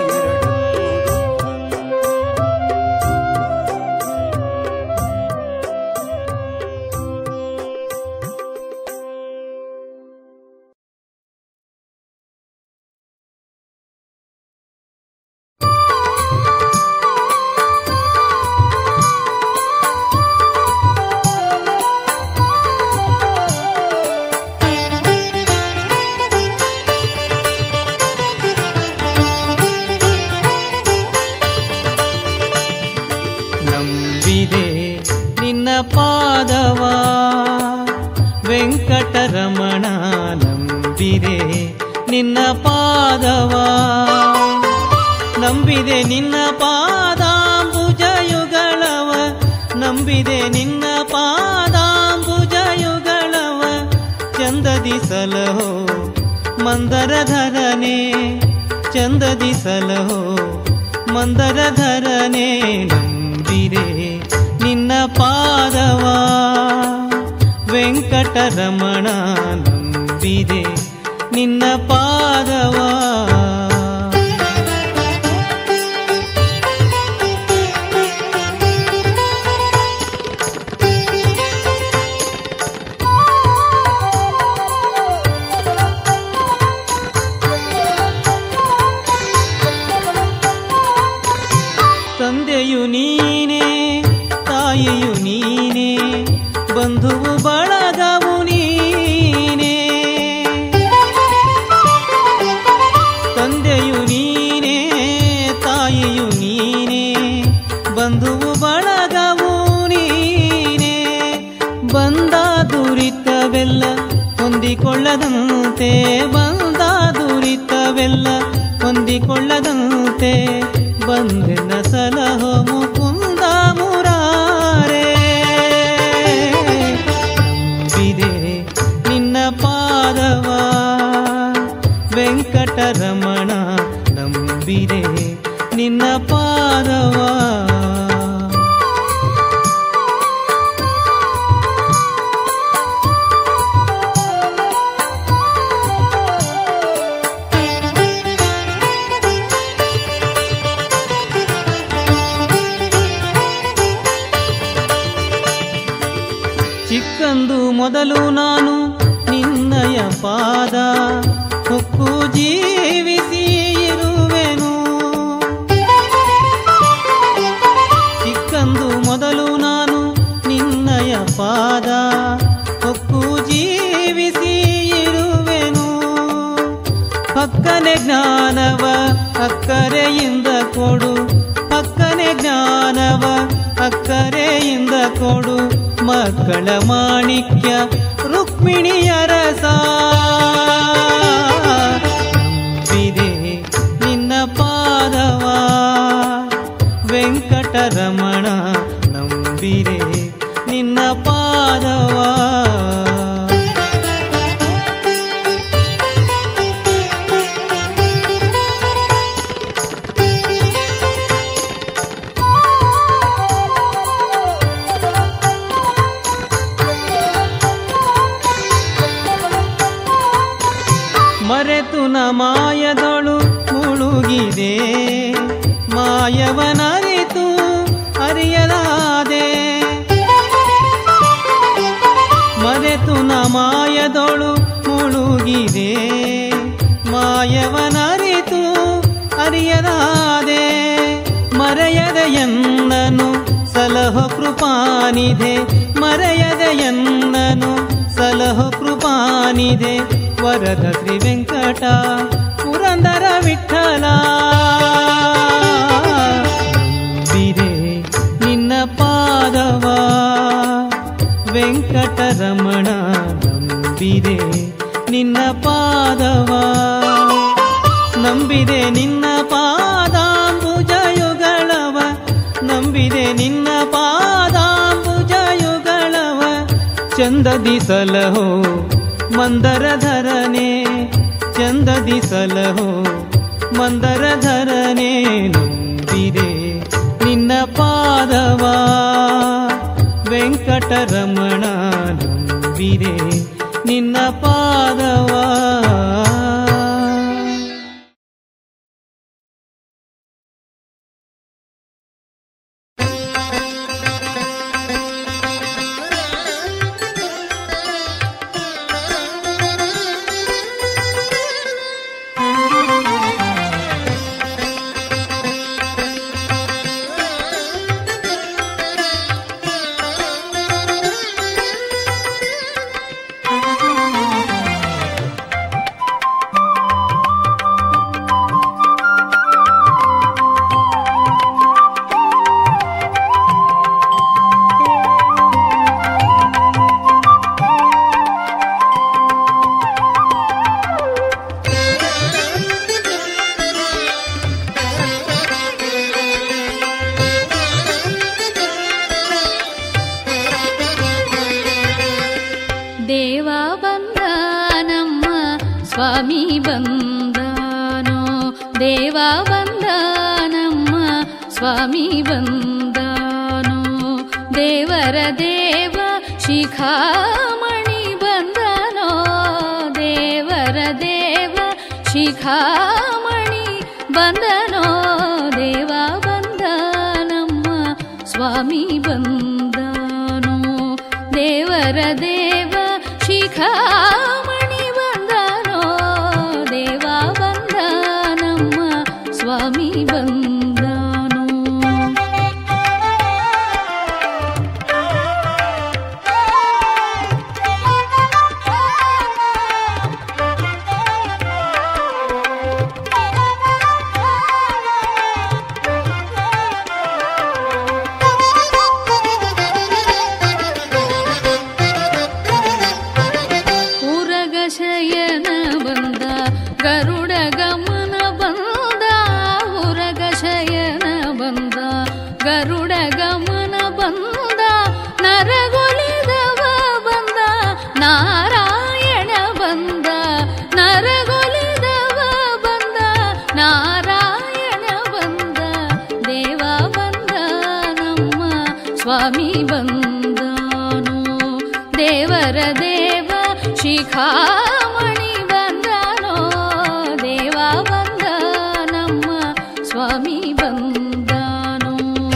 ಪಾದವ ವೆಂಕಟರಮಣ ನಂಬಿದೆ ನಿನ್ನ ಪಾದವ, ನಂಬಿದೆ ನಿನ್ನ ಪಾದಾಂಬುಜಯುಗಳವ, ನಂಬಿದೆ ನಿನ್ನ ಪಾದಾಂಬುಜಯುಗಳವ. ಚಂದದಿ ಸಲಹೋ ಮಂದರಧರನೆ, ಚಂದದಿ ಸಲಹೋ ಮಂದರಧರನೆ. ನಂಬಿದೆ ನಿನ್ನ ಪಾದವ ವೆಂಕಟರಮಣ, ನಂಬಿದೆ ನಿನ್ನ ಪಾದವ. ತಂದೆಯು ನೀನೇ, ತಾಯಿಯು ನೀನೇ, ಬಂಧುವು ಬಳಗವು ನೀನೇ, ತಂದೆಯು ನೀನೇ ತಾಯಿಯು ನೀನೇ, ಬಂಧುವು ಬಳಗವು ನೀನೇ. ಬಂದ ದುರಿತವೆಲ್ಲ ಹೊಂದಿಕೊಳ್ಳದಂತೆ, ಬಂದ ದುರಿತವೆಲ್ಲ ಹೊಂದಿಕೊಳ್ಳದಂತೆ, ಬಂದೆನ ಸಲಹೋ ಮುಕುಂದ ಮುರಾರೇ. ನಂಬಿದೆ ನಿನ್ನ ಪಾದವ ವೆಂಕಟರಮಣ, ನಂಬಿದೆ ನಿನ್ನ ಪಾದವ. ಚಿಕ್ಕಂದು ಮೊದಲು ನಾನು ನಿನ್ನಯ ಪಾದ ಹೊಕ್ಕು ಜೀವಿಸಿ ಇರುವೆನು, ಚಿಕ್ಕಂದು ಮೊದಲು ನಾನು ನಿನ್ನಯ ಪಾದ ಹೊಕ್ಕು ಜೀವಿಸಿ ಇರುವೆನು. ಪಕ್ಕನೆ ಜ್ಞಾನವ ಅಕ್ಕರೆಯಿಂದ ಕೊಡು, ಪಕ್ಕನೆ ಜ್ಞಾನವ ಅಕ್ಕರೆಯಿಂದ ಕೊಡು, ಮಕ್ಕಳ ಮಾಣಿಕ್ಯ ರುಕ್ಮಿಣಿಯ ರಸ. ನಂಬಿದೆ ನಿನ್ನ ಪಾದವ ವೆಂಕಟರಮಣ, ನಂಬಿದೆ ನಿನ್ನ ಪಾದವ. ಮರೆತು ನ ಮಾಯದೊಳು ಮುಳುಗಿದೆ, ಮಾಯವನರಿತು ಅರಿಯಲಾದೆ. ಮರೆತು ನ ಮಾಯದೊಳು ಮುಳುಗಿದೆ, ಮಾಯವನರಿತು ಅರಿಯಲಾದೆ. ಮರೆಯದ ಎನ್ನನು ಸಲಹೋ ಕೃಪಾನಿಧೆ, ಮರೆಯದ ಎನ್ನನು ಸಲಹೋ ಕೃಪಾನಿಧೆ. ವರದ ಶ್ರೀ ವೆಂಕಟ ಪುರಂದರ ವಿಠಲ, ನಂಬಿದೆ ನಿನ್ನ ಪಾದವ ವೆಂಕಟರಮಣ, ನಂಬಿದೆ ನಿನ್ನ ಪಾದವ. ನಂಬಿದೆ ನಿನ್ನ ಪಾದಾಂಬುಜಯುಗಳವ, ನಂಬಿದೆ ನಿನ್ನ ಪಾದಾಂಬುಜಯುಗಳವ. ಚಂದದಿ ಸಲಹೋ ಮಂದರಧರನೆ, ಚಂದದಿ ಸಲಹೋ ಮಂದರಧರನೆ. ನಂಬಿದೆ ನಿನ್ನ ಪಾದವ ವೆಂಕಟರಮಣ, ನಂಬಿದೆ ನಿನ್ನ ಪಾದವ. ಸ್ವಾಮಿ ಬಂದಾನೋ ದೇವ ಬಂದಾನಮ್ಮ ಸ್ವಾಮಿ ಬಂದಾನೋ ದೇವರ ದೇವ ಶಿಖಾಮಣಿ ಬಂದಾನೋ ದೇವರ ದೇವ ಶಿಖಾಮಣಿ ಬಂದನೋ ದೇವ ಬಂದಾನಮ್ಮ ಸ್ವಾಮಿ ಬಂದಾನೋ ದೇವರ ದೇವ ಶಿಖಾಮಣಿ ಬಂದನೋ ದೇವ ಬಂದಾನಮ್ಮ ಸ್ವಾಮಿ ಬಂದಾನೋ ಬಂದ ನರಗೊಲಿದವ ಬಂದ ನಾರಾಯಣ ಬಂದ ನರಗೊಲಿದವ ಬಂದ ನಾರಾಯಣ ಬಂದ ದೇವ ಬಂದ ನಮ್ಮ ಸ್ವಾಮಿ ಬಂದನು ದೇವರ ದೇವ ಶಿಖಾಮಣಿ ಬಂದನೋ ದೇವ ಬಂದ ನಮ್ಮ ಸ್ವಾಮಿ ಬಂದನು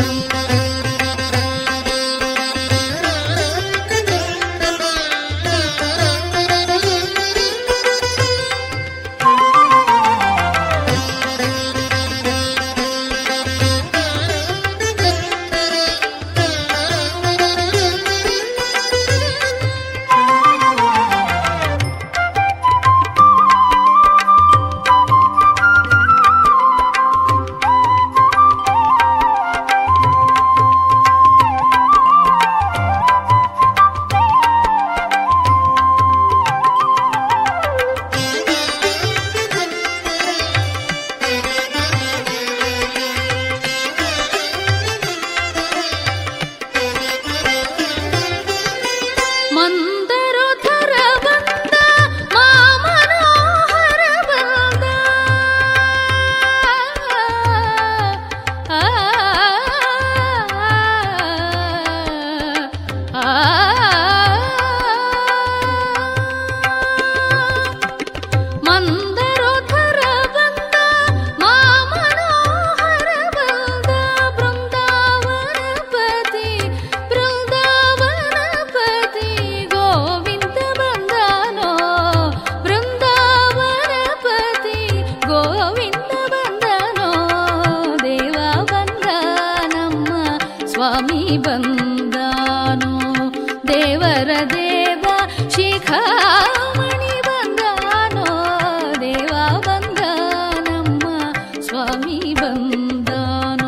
ಮಂದರೋಧರ ಬಂದ ಮಾಮನೋಹರ ಬಂದ ಮಂದರೋಧರ ಬಂದ ಮಾಮನೋಹರ ಬಂದ ಬೃಂದಾವನಪತಿ ಬೃಂದಾವನಪತಿ ಗೋವಿಂದ ಬಂದನೋ ಬೃಂದಾವನಪತಿ ಗೋವಿಂದ ಬಂದನೋ ದೇವ ಬಂದ ನಮ್ಮ ಸ್ವಾಮಿ ಬಂದನೋ ದೇವರ ದೇವ ಶಿಖಾಮಣಿ ಬಂದನೋ ದೇವ ಬಂದ ನಮ್ಮ ಸ್ವಾಮಿ ಬಂದನೋ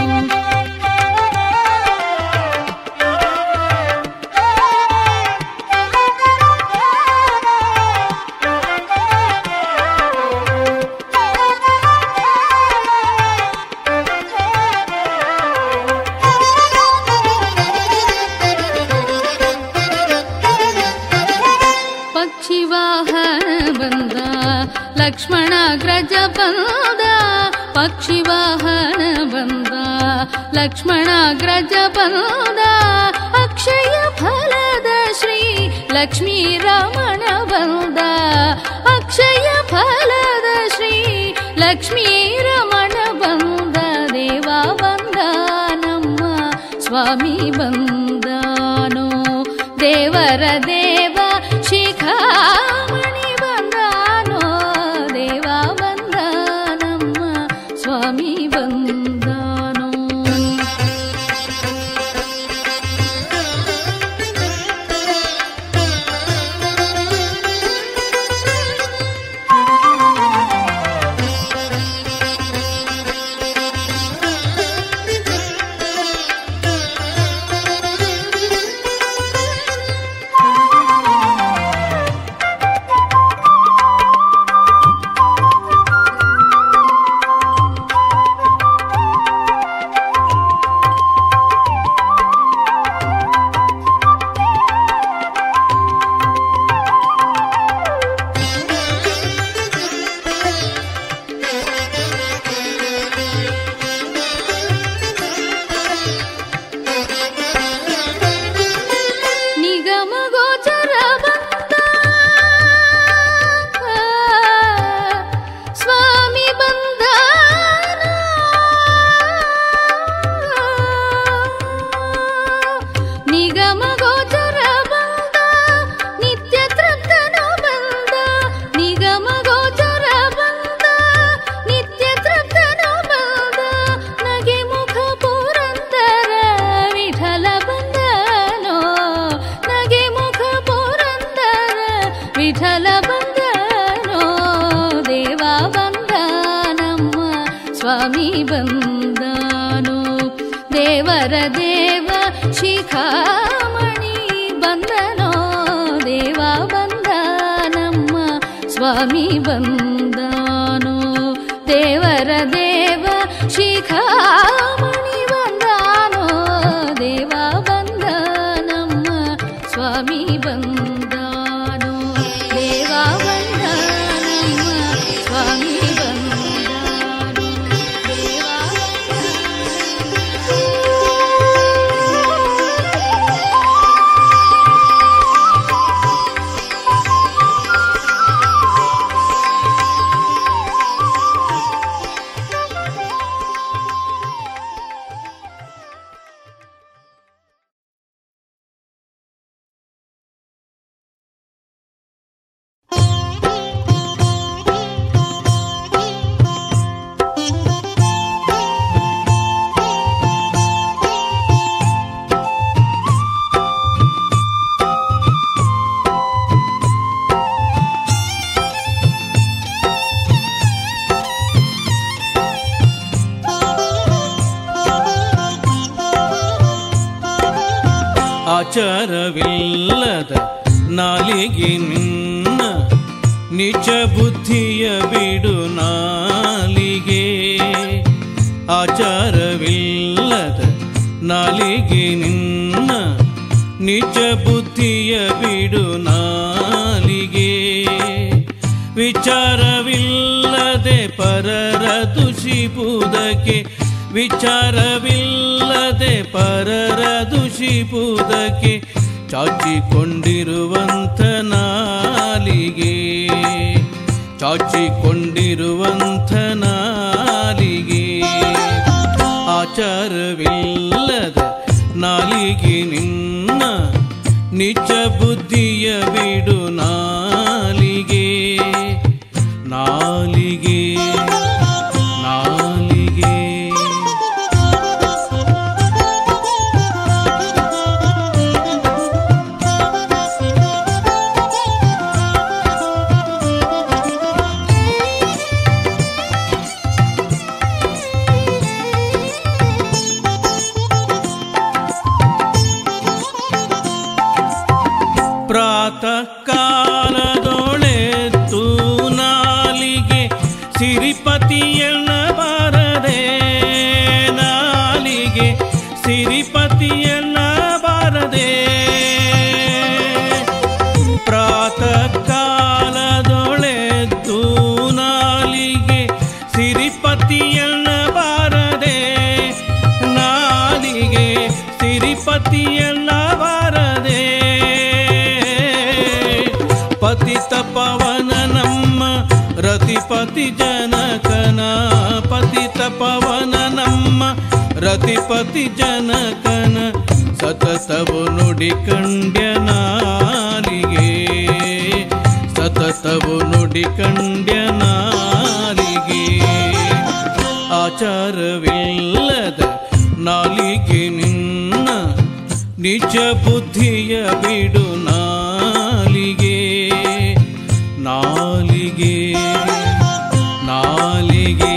ಪಕ್ಷಿವಾಹನ ಬಂದ ಲಕ್ಷ್ಮಣಾಗ್ರಜ ಬಂದ ಪಕ್ಷಿವಾಹನ ಬಂದ ಲಕ್ಷ್ಮಣಾಗ್ರಜ ಬಂದ ಅಕ್ಷಯ ಫಲದ ಶ್ರೀ ಲಕ್ಷ್ಮೀ ರಮಣ ಬಂದ ಅಕ್ಷಯ ಫಲದ ಶ್ರೀ ಲಕ್ಷ್ಮೀ ರಮಣ ಬಂದ ದೇವ ಬಂದ ನಮ್ಮ ಸ್ವಾಮಿ ಬಂದನೋ ದೇವರ ದೇವ ಶಿಖಾಮಣಿ ಬಂದನೋ ದೇವ ಬಂದ ನಮ್ಮ ಸ್ವಾಮಿ ಬಂದನೋ ವಿಠಲ ಬಂದನೋ ದೇವ ಬಂದ ನಮ್ಮ ಸ್ವಾಮಿ ಬಂದನೋ ದೇವರ ದೇವ ಶಿಖಾಮಣಿ ಬಂದನೋ ದೇವ ಬಂದ ನಮ್ಮ ಸ್ವಾಮಿ ಬಂದನೋ ದೇವರ ದೇವ ಶಿಖಾಮಣಿ ಬಂದನೋ ದೇವ ಆಚಾರವಿಲ್ಲದ ನಾಲಿಗೆ ನಿನ್ನ ನಿಜ ಬುದ್ಧಿಯ ಬಿಡು ನಾಲಿಗೆ. ಆಚಾರವಿಲ್ಲದ ನಾಲಿಗೆ ನಿನ್ನ ನಿಜ ಬುದ್ಧಿಯ ಬಿಡು ನಾಲಿಗೆ. ವಿಚಾರವಿಲ್ಲದೆ ಪರರ ದುಷಿಪುದಕ್ಕೆ, ವಿಚಾರವಿಲ್ಲದೆ ಪರರ ದುಷಿಪುದಕ್ಕೆ ಚಾಚಿಕೊಂಡಿರುವಂಥ ನಾಲಿಗೆ, ಚಾಚಿಕೊಂಡಿರುವಂಥ ನಾಲಿಗೆ. ಆಚಾರವಿಲ್ಲದ ನಾಲಿಗೆ ನಿನ್ನ ನಿಜ ಬುದ್ಧಿಯ ಬಿಡು ನಾಲಿಗೆ. ನಾಲಿಗೆ ನಾಲಿಗೆ ಪ್ರಾತಃ ಕಾಲದೊಳೆತ್ತು ನಾಲಿಗೆ ಸಿರಿಪತಿಯೆನ್ನಬಾರದೆ, ನಾಲಿಗೆ ಸಿರಿಪತಿಯೆನ್ನಬಾರದೆ. ಪ್ರಾತಃ ಕಾಲದೊಳೆತ್ತು ನಾಲಿಗೆ ಸಿರಿಪತಿಯೆನ್ನಬಾರದೆ, ನಾಲಿಗೆ ಸಿರಿಪತಿಯೆನ್ನಬಾರದೆ. ಪತಿತ ಪವನ ನಮ್ಮ ರತಿಪತಿ ಜನಕನ, ಪತಿತ ಪವನ ನಮ್ಮ ರತಿಪತಿ ಜನಕನ ಸತತವು ನುಡಿ ಕಂಡ್ಯ ನಾಲಿಗೆ, ಸತತವು ನುಡಿ ಕಂಡ್ಯ ನಾಲಿಗೆ. ಆಚಾರವಿಲ್ಲದ ನಾಲಿಗೆ ನಿನ್ನ ನಿಜ ಬುದ್ಧಿಯ ಬಿಡು ನಾಲಿಗೆ. ನಾಲಿಗೆ ನಾಲಿಗೆ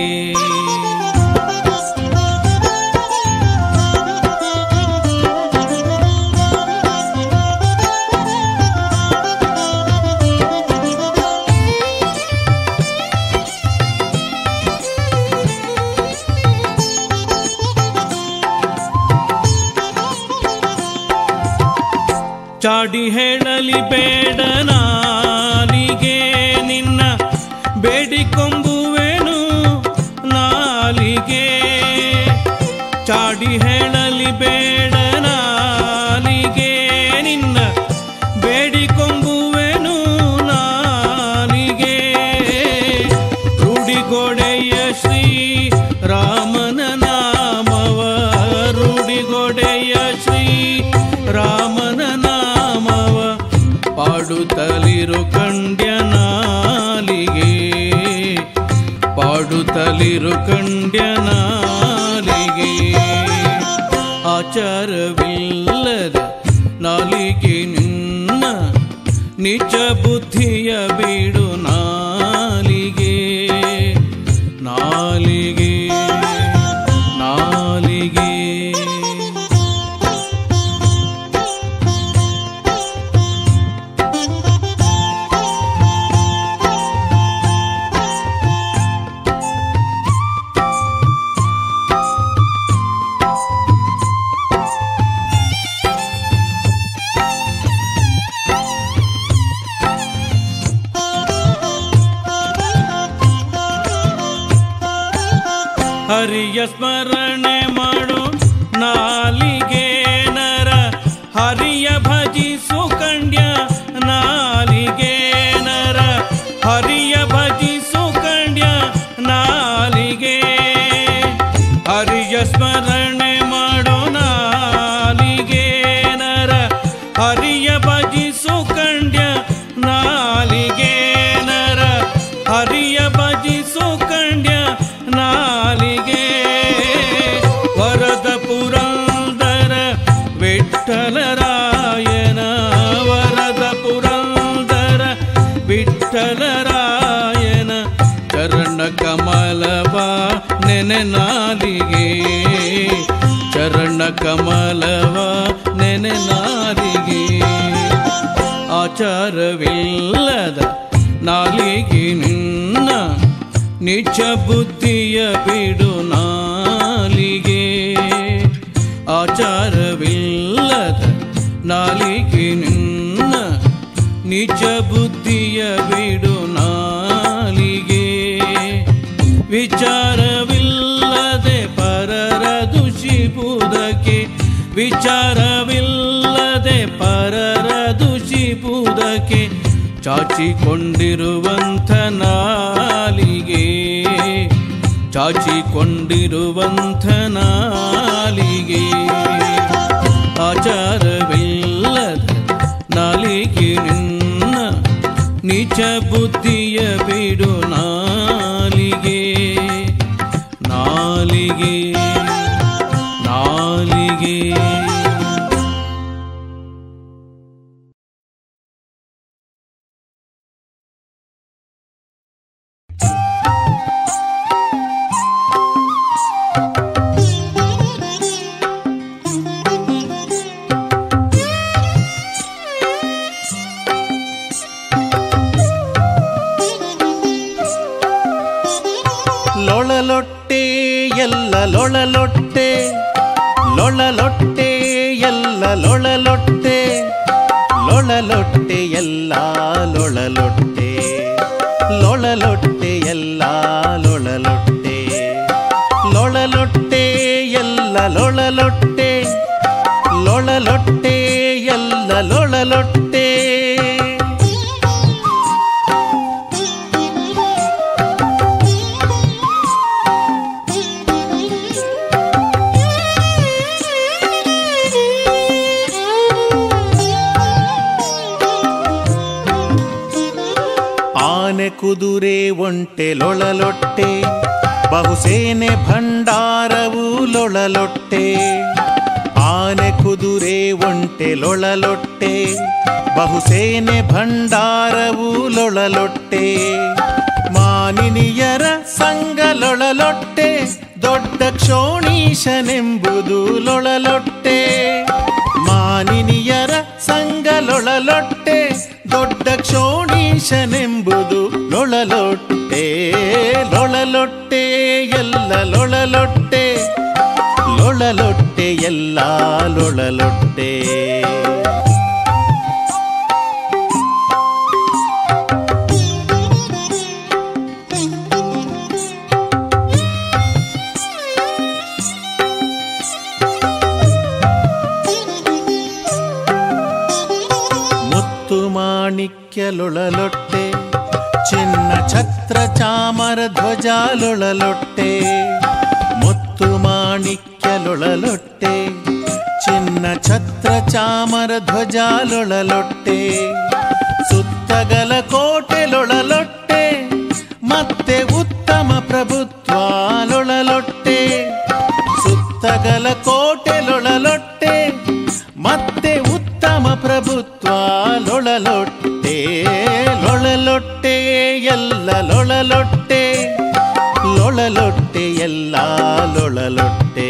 ಚಾಡಿ ಹೇಳಲಿ ಬೇಡ ನಾಲಿಗೆ ನಿನ್ನ ಬೇಡಿಕೊಂಬುವೆನು ನಾಲಿಗೆ. ಚಾಡಿ ಹೇಳಲಿ ಬೇಡ ನಾಲಿಗೆ ನಿನ್ನ ಬೇಡಿಕೊಂಬುವೆನು ನಾಲಿಗೆ. ರೂಢಿಗೊಡೆಯ ಶ್ರೀ ರಾಮನ ನಾಮವ, ರೂಢಿಗೊಡೆಯ ಶ್ರೀ ರಾಮನ ನಾಮವ ಪಾಡುತ್ತಲಿರು ಕಂಡ್ಯ ನಾಲಿಗೆ, ಪಾಡುತ್ತಲಿರು ಕಂಡ್ಯ ನಾಲಿಗೆ. ಆಚಾರವಿಲ್ಲದ ನಾಲಿಗೆ ನಿನ್ನ ನಿಜ ಬುದ್ಧಿಯ ಬಿಡು ನಾಲಿಗೆ. ನಾಲಿಗೆ ನಾಲಿಗೆ ಹರಿಯ ಸ್ಮರಣೆ ಮಾಡು ನಾಲಿಗೆ ನರ, ಹರಿಯ ಭಜಿಸು ಕಂಡ್ಯ ನಾಲಿಗೆ ನರ, ಹರಿಯ ಭಜಿಸು ಕಂಡ್ಯ ನಾಲಿಗೆ. ಹರಿಯ ಸ್ಮರಣೆ ಮಾಡು ನಾಲಿಗೆ ನರ, ಹರಿಯ ಭಜಿಸು ಕಂಡ್ಯ ನಾಲಿಗೆ ನರ, ಹರಿಯ ಭಜಿಸು ಕಂಡ್ಯ ನಾಲಿಗೆ. ವರದ ಪುರಂದರ ವಿಠ್ಠಲರಾಯನ, ವರದ ಪುರಂದರ ವಿಠ್ಠಲರಾಯನ ಚರಣ ಕಮಲವ ನೆನೆ ನಾಲಿಗೆ, ಚರಣ ಕಮಲವ ನೆನೆ ನಾಲಿಗೆ. ಆಚಾರವಿಲ್ಲದ ನಾಲಿಗೆ ನಿನ್ನ ನಿಜ ಬುದ್ಧಿಯ ಬಿಡು ನಾಲಿಗೆ. ಆಚಾರವಿಲ್ಲದ ನಾಲಿಗೆ ನಿನ್ನ ನಿಜ ಬುದ್ಧಿಯ ಬಿಡು ನಾಲಿಗೆ. ವಿಚಾರವಿಲ್ಲದೆ ಪರರ ದುಷಿಪುದಕ್ಕೆ, ವಿಚಾರವಿಲ್ಲದೆ ಪರರ ದುಷಿಪುದಕ್ಕೆ ಚಾಚಿಕೊಂಡಿರುವಂಥ ನಾಲಿಗೆ, ಚಾಚಿಕೊಂಡಿರುವಂಥ ನಾಲಿಗೆ. ಆಚಾರವಿಲ್ಲದ ನಾಲಿಗೆ ನಿನ್ನ ನಿಜ ಬುದ್ಧಿಯ ಬಿಡು ನಾಲಿಗೆ. ನಾಲಿಗೆ ನಾಲಿಗೆ ಲೊಳಲೊಟ್ಟೆ ಎಲ್ಲ ಲೊಳಲೊಟ್ಟೆ, ಲೊಳಲೊಟ್ಟೆ ಎಲ್ಲ ಲೊಳಲೊಟ್ಟೆ, ಲೊಳಲೊಟ್ಟೆ ಎಲ್ಲ ಲೊಳಲೊಟ್ಟೆ, ಲೊಳಲೊಟ್ಟೆ ಎಲ್ಲ ಲೊಳಲೊಟ್ಟೆ, ಲೊಳಲೊಟ್ಟೆ ಎಲ್ಲ ಲೊಳಲೊಟ್ಟೆ, ಲೊಳಲೊಟ್ಟೆ ಎಲ್ಲ ಲೊಳಲೊಟ್ಟೆ. ಆನೆ ಕುದುರೆ ಒಂಟೆ ಲೊಳಲೊಟ್ಟೆ, ಬಹುಸೇನೆ ಭಂಡಾರವು ಲೊಳಲೊಟ್ಟೆ. ಆನೆ ಕುದುರೆ ಒಂಟೆ ಲೊಳಲೊಟ್ಟೆ, ಬಹುಸೇನೆ ಭಂಡಾರವು ಲೊಳಲೊಟ್ಟೆ. ಮಾನಿನಿಯರ ಸಂಗ ಲೊಳಲೊಟ್ಟೆ, ದೊಡ್ಡ ಕ್ಷೋಣೀಶನೆಂಬುದು ಲೊಳಲೊಟ್ಟೆ. ಮಾನಿನಿಯರ ಸಂಗ ಲೊಳಲೊಟ್ಟೆ, ದೊಡ್ಡ ಕ್ಷೋಣೀಶನೆಂಬುದು ಲೊಳಲೊಟ್ಟೆ. ಲೊಳಲೊಟ್ಟೆ ಎಲ್ಲ ಲೊಳಲೊಟ್ಟೆ, ಲೊಳಲೊಟ್ಟೆ ಎಲ್ಲ ಲೊಳಲೊಟ್ಟೆ. ಮಾಣಿಕ್ಯ ಲೊಳಲೊಟ್ಟೆ, ಚಿನ್ನ ಛತ್ರ ಚಾಮರ ಧ್ವಜ ಲೊಳಲೊಟ್ಟೆ. ಮುತ್ತು ಮಾಣಿಕ್ಯ ಲೊಳಲೊಟ್ಟೆ, ಚಿನ್ನ ಛತ್ರ ಚಾಮರ ಧ್ವಜ ಲೊಳಲೊಟ್ಟೆ. ಸುತ್ತಗಲ ಕೋಟೆ ಲೊಳಲೊಟ್ಟೆ, ಮತ್ತೆ ಉತ್ತಮ ಪ್ರಭುತ್ವ ಲೊಳಲೊಟ್ಟೆ. ಸುತ್ತಗಲ ಕೋಟೆ ಲೊಳಲೊಟ್ಟೆ, ಮತ್ತೆ ಉತ್ತಮ ಪ್ರಭುತ್ವ ಲೊಳಲೊಟ್ಟೆ. ಲೊಳಲೊಟ್ಟೆ ಎಲ್ಲ ಲೊಳಲೊಟ್ಟೆ, ಲೊಳಲೊಟ್ಟೆ ಎಲ್ಲ ಲೊಳಲೊಟ್ಟೆ.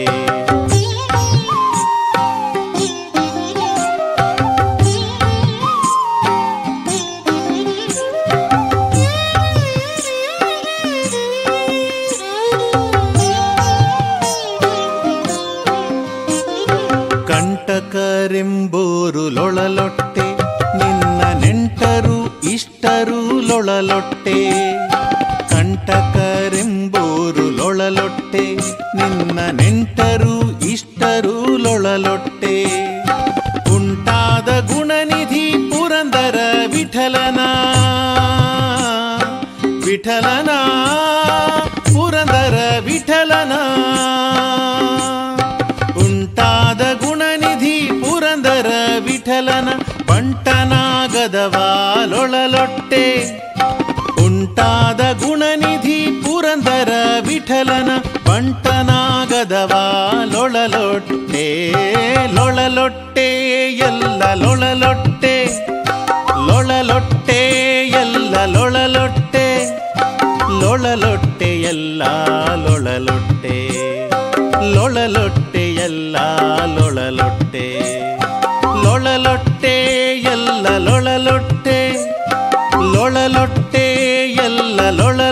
ಕಂಟಕರೆಂಬೋರು ಲೊಳಲೊಟ್ಟೆ, ನಿನ್ನ ನೆಂಟರು ಇಷ್ಟರು ಲೊಳಲೊಟ್ಟೆ. ಕಂಟಕರೆಂಬೋರು ಲೊಳಲೊಟ್ಟೆ, ನಿನ್ನ ನೆಂಟರು ಇಷ್ಟರು ಲೊಳಲೊಟ್ಟೆ. ಉಂಟಾದ ಗುಣನಿಧಿ ಪುರಂದರ ವಿಠಲನ, ವಿಠಲನ ಪುರಂದರ ವಿಠಲನ. ಉಂಟಾದ ಗುಣನಿಧಿ ಪುರಂದರ ವಿಠಲನ, ಬಂಟನಾಗದವ ಲೊಳಲೊಟ್ಟೆ. ಉಂಟಾದ ಗುಣನಿಧಿ ಪುರಂದರ ವಿಠಲನ, ಬಂಟನಾಗದವ ಲೊಳಲೊಟ್ಟೆ. ಲೊಳಲೊಟ್ಟೆ ಎಲ್ಲ ಲೊಳಲೊಟ್ಟೆ, ಲೊಳಲೊಟ್ಟೆ ಎಲ್ಲ ಲೊಳಲೊಟ್ಟೆ, ಲೊಳಲೊಟ್ಟೆ ಎಲ್ಲ ಲೊಳಲೊಟ್ಟೆ, ಲೊಳಲೊಟ್ಟೆ ಎಲ್ಲ ಲೊಳಲೊಟ್ಟೆ, ಲೊಳಲೊಟ್ಟೆ ಎಲ್ಲ ಲೊಳಲೊಟ್ಟೆ ಲೊಳಲೊಟ್ಟೆ ಎಲ್ಲ ಲೊಳ